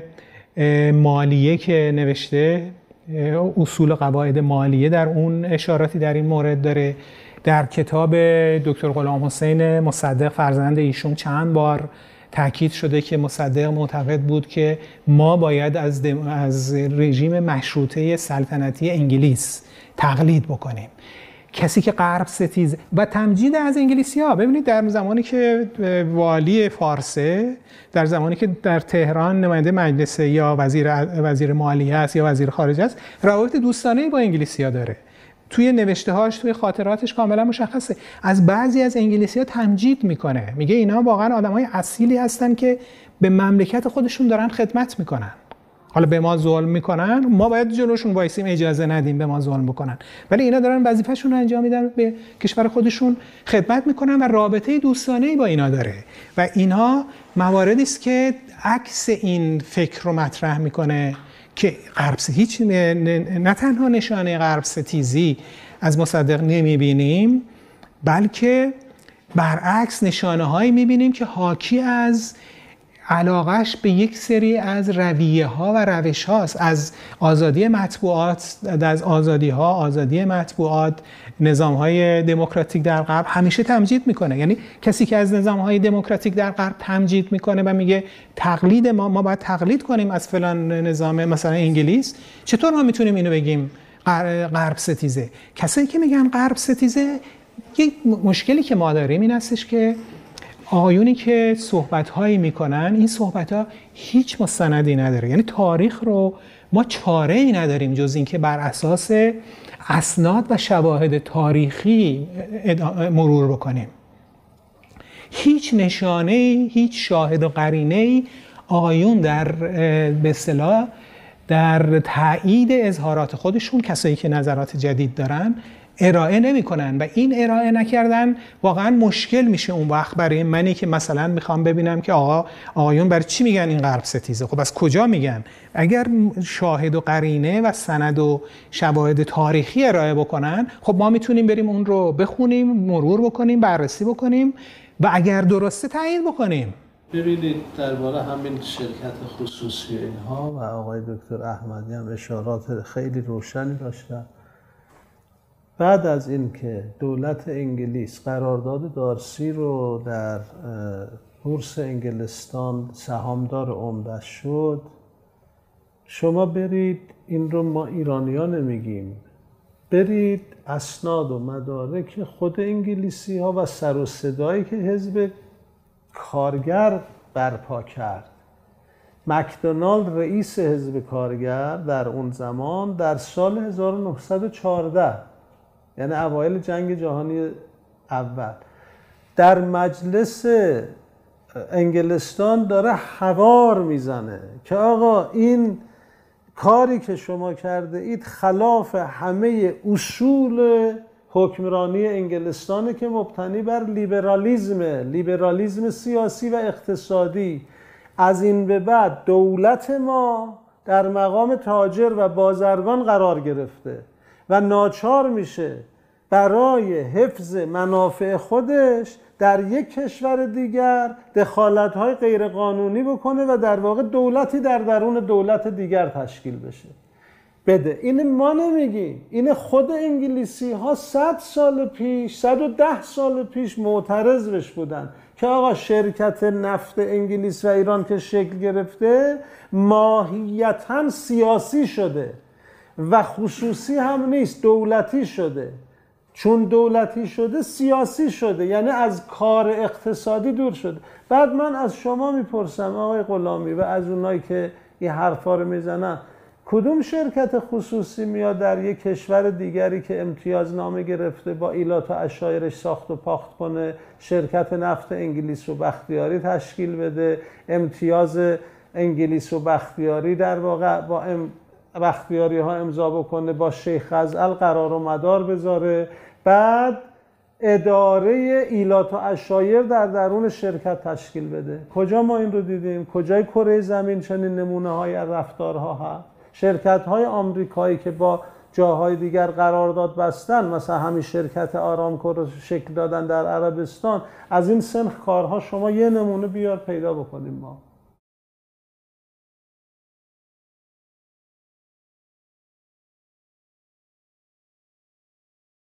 مالیه که نوشته، اصول قواعد مالیه، در اون اشاراتی در این مورد داره. در کتاب دکتر غلام حسین مصدق فرزند ایشون چند بار تاکید شده که مصدق معتقد بود که ما باید از رژیم مشروطه سلطنتی انگلیس تقلید بکنیم. کسی که غرب ستیز و تمجید از انگلیسی‌ها، ببینید در زمانی که والی فارسه، در زمانی که در تهران نماینده مجلس یا وزیر مالیه است یا وزیر خارجه است، روابط دوستانه‌ای با انگلیسی‌ها داره. توی نوشته‌هاش، توی خاطراتش کاملا مشخصه. از بعضی از انگلیسی‌ها تمجید میکنه، میگه اینا واقعا آدمای اصیلی هستن که به مملکت خودشون دارن خدمت میکنن. حالا به ما ظلم میکنن، ما باید جلوشون وایسیم اجازه ندیم به ما ظلم بکنن، ولی اینا دارن وظیفه‌شون رو انجام میدن، به کشور خودشون خدمت میکنن و رابطه دوستانه‌ای با اینا داره. و اینها مواردی است که عکس این فکر رو مطرح میکنه که غرب هیچ نه تنها نشانه غرب ستیزی از مصدق نمیبینیم، بلکه برعکس نشانه‌هایی میبینیم که حاکی از علاقش به یک سری از رویه ها و روش هاست، از آزادی مطبوعات، از آزادی مطبوعات، نظام های دموکراتیک در غرب همیشه تمجید میکنه. یعنی کسی که از نظام های دموکراتیک در غرب تمجید میکنه و میگه تقلید ما باید تقلید کنیم از فلان نظام مثلا انگلیس، چطور ما میتونیم اینو بگیم غرب ستیزه؟ کسایی که میگن غرب ستیزه، یک مشکلی که ما داریم این هستش که آقایونی که صحبت‌هایی میکنن، این صحبت‌ها هیچ مستندی نداره. یعنی تاریخ رو ما چاره‌ای نداریم جز اینکه بر اساس اسناد و شواهد تاریخی مرور بکنیم. هیچ نشانه‌ای، هیچ شاهد و قرینه‌ای آقایون در به اصطلاح در تایید اظهارات خودشون، کسایی که نظرات جدید دارن، ارائه نمی‌کنن و این ارائه نکردن واقعا مشکل میشه اون وقت برای منی که مثلا میخوام ببینم که آقایون برای چی میگن این غرب ستیزه. خب از کجا میگن؟ اگر شاهد و قرینه و سند و شواهد تاریخی ارائه بکنن، خب ما میتونیم بریم اون رو بخونیم، مرور بکنیم، بررسی بکنیم و اگر درسته تایید بکنیم. ببینید درباره همین شرکت خصوصی اینها و آقای دکتر احمدی هم اشارات خیلی روشنی داشتن. بعد از اینکه دولت انگلیس قرارداد دارسی رو در بورس انگلستان سهامدار عمده شد، شما برید، این رو ما ایرانی‌ها نمیگیم، برید اسناد و مدارک خود انگلیسی ها و سر و صدایی که حزب کارگر برپا کرد. مکدونالد رئیس حزب کارگر در اون زمان در سال 1914 یعنی اوایل جنگ جهانی اول در مجلس انگلستان داره حوار میزنه که آقا این کاری که شما کرده اید خلاف همه اصول حکمرانی انگلستانه که مبتنی بر لیبرالیزم سیاسی و اقتصادی. از این به بعد دولت ما در مقام تاجر و بازرگان قرار گرفته و ناچار میشه برای حفظ منافع خودش در یک کشور دیگر دخالت‌های غیرقانونی بکنه و در واقع دولتی در درون دولت دیگر تشکیل بده. این ما نمیگیم، این خود انگلیسی ها 100 سال پیش 110 سال پیش معترض بش بودن که آقا شرکت نفت انگلیس و ایران که شکل گرفته ماهیتاً سیاسی شده و خصوصی هم نیست، دولتی شده. چون دولتی شده سیاسی شده، یعنی از کار اقتصادی دور شده. بعد من از شما میپرسم آقای غلامی و از اونایی که این حرفا رو میزنن، کدوم شرکت خصوصی میاد در یک کشور دیگری که امتیازنامه گرفته با ایلات و عشایرش ساخت و پاخت کنه، شرکت نفت انگلیس و بختیاری تشکیل بده، امتیاز انگلیس و بختیاری در واقع با بختیاری ها امضا بکنه، با شیخ خزعل قرار و مدار بذاره، بعد اداره ایلات و عشایر در درون شرکت تشکیل بده؟ کجا ما این رو دیدیم؟ کجای کره زمین چنین نمونه های رفتارها هست؟ شرکت های آمریکایی که با جاهای دیگر قرارداد بستن، مثلا همین شرکت آرامکو رو شکل دادن در عربستان، از این سنخ کارها شما یه نمونه بیار پیدا بکنیم ما.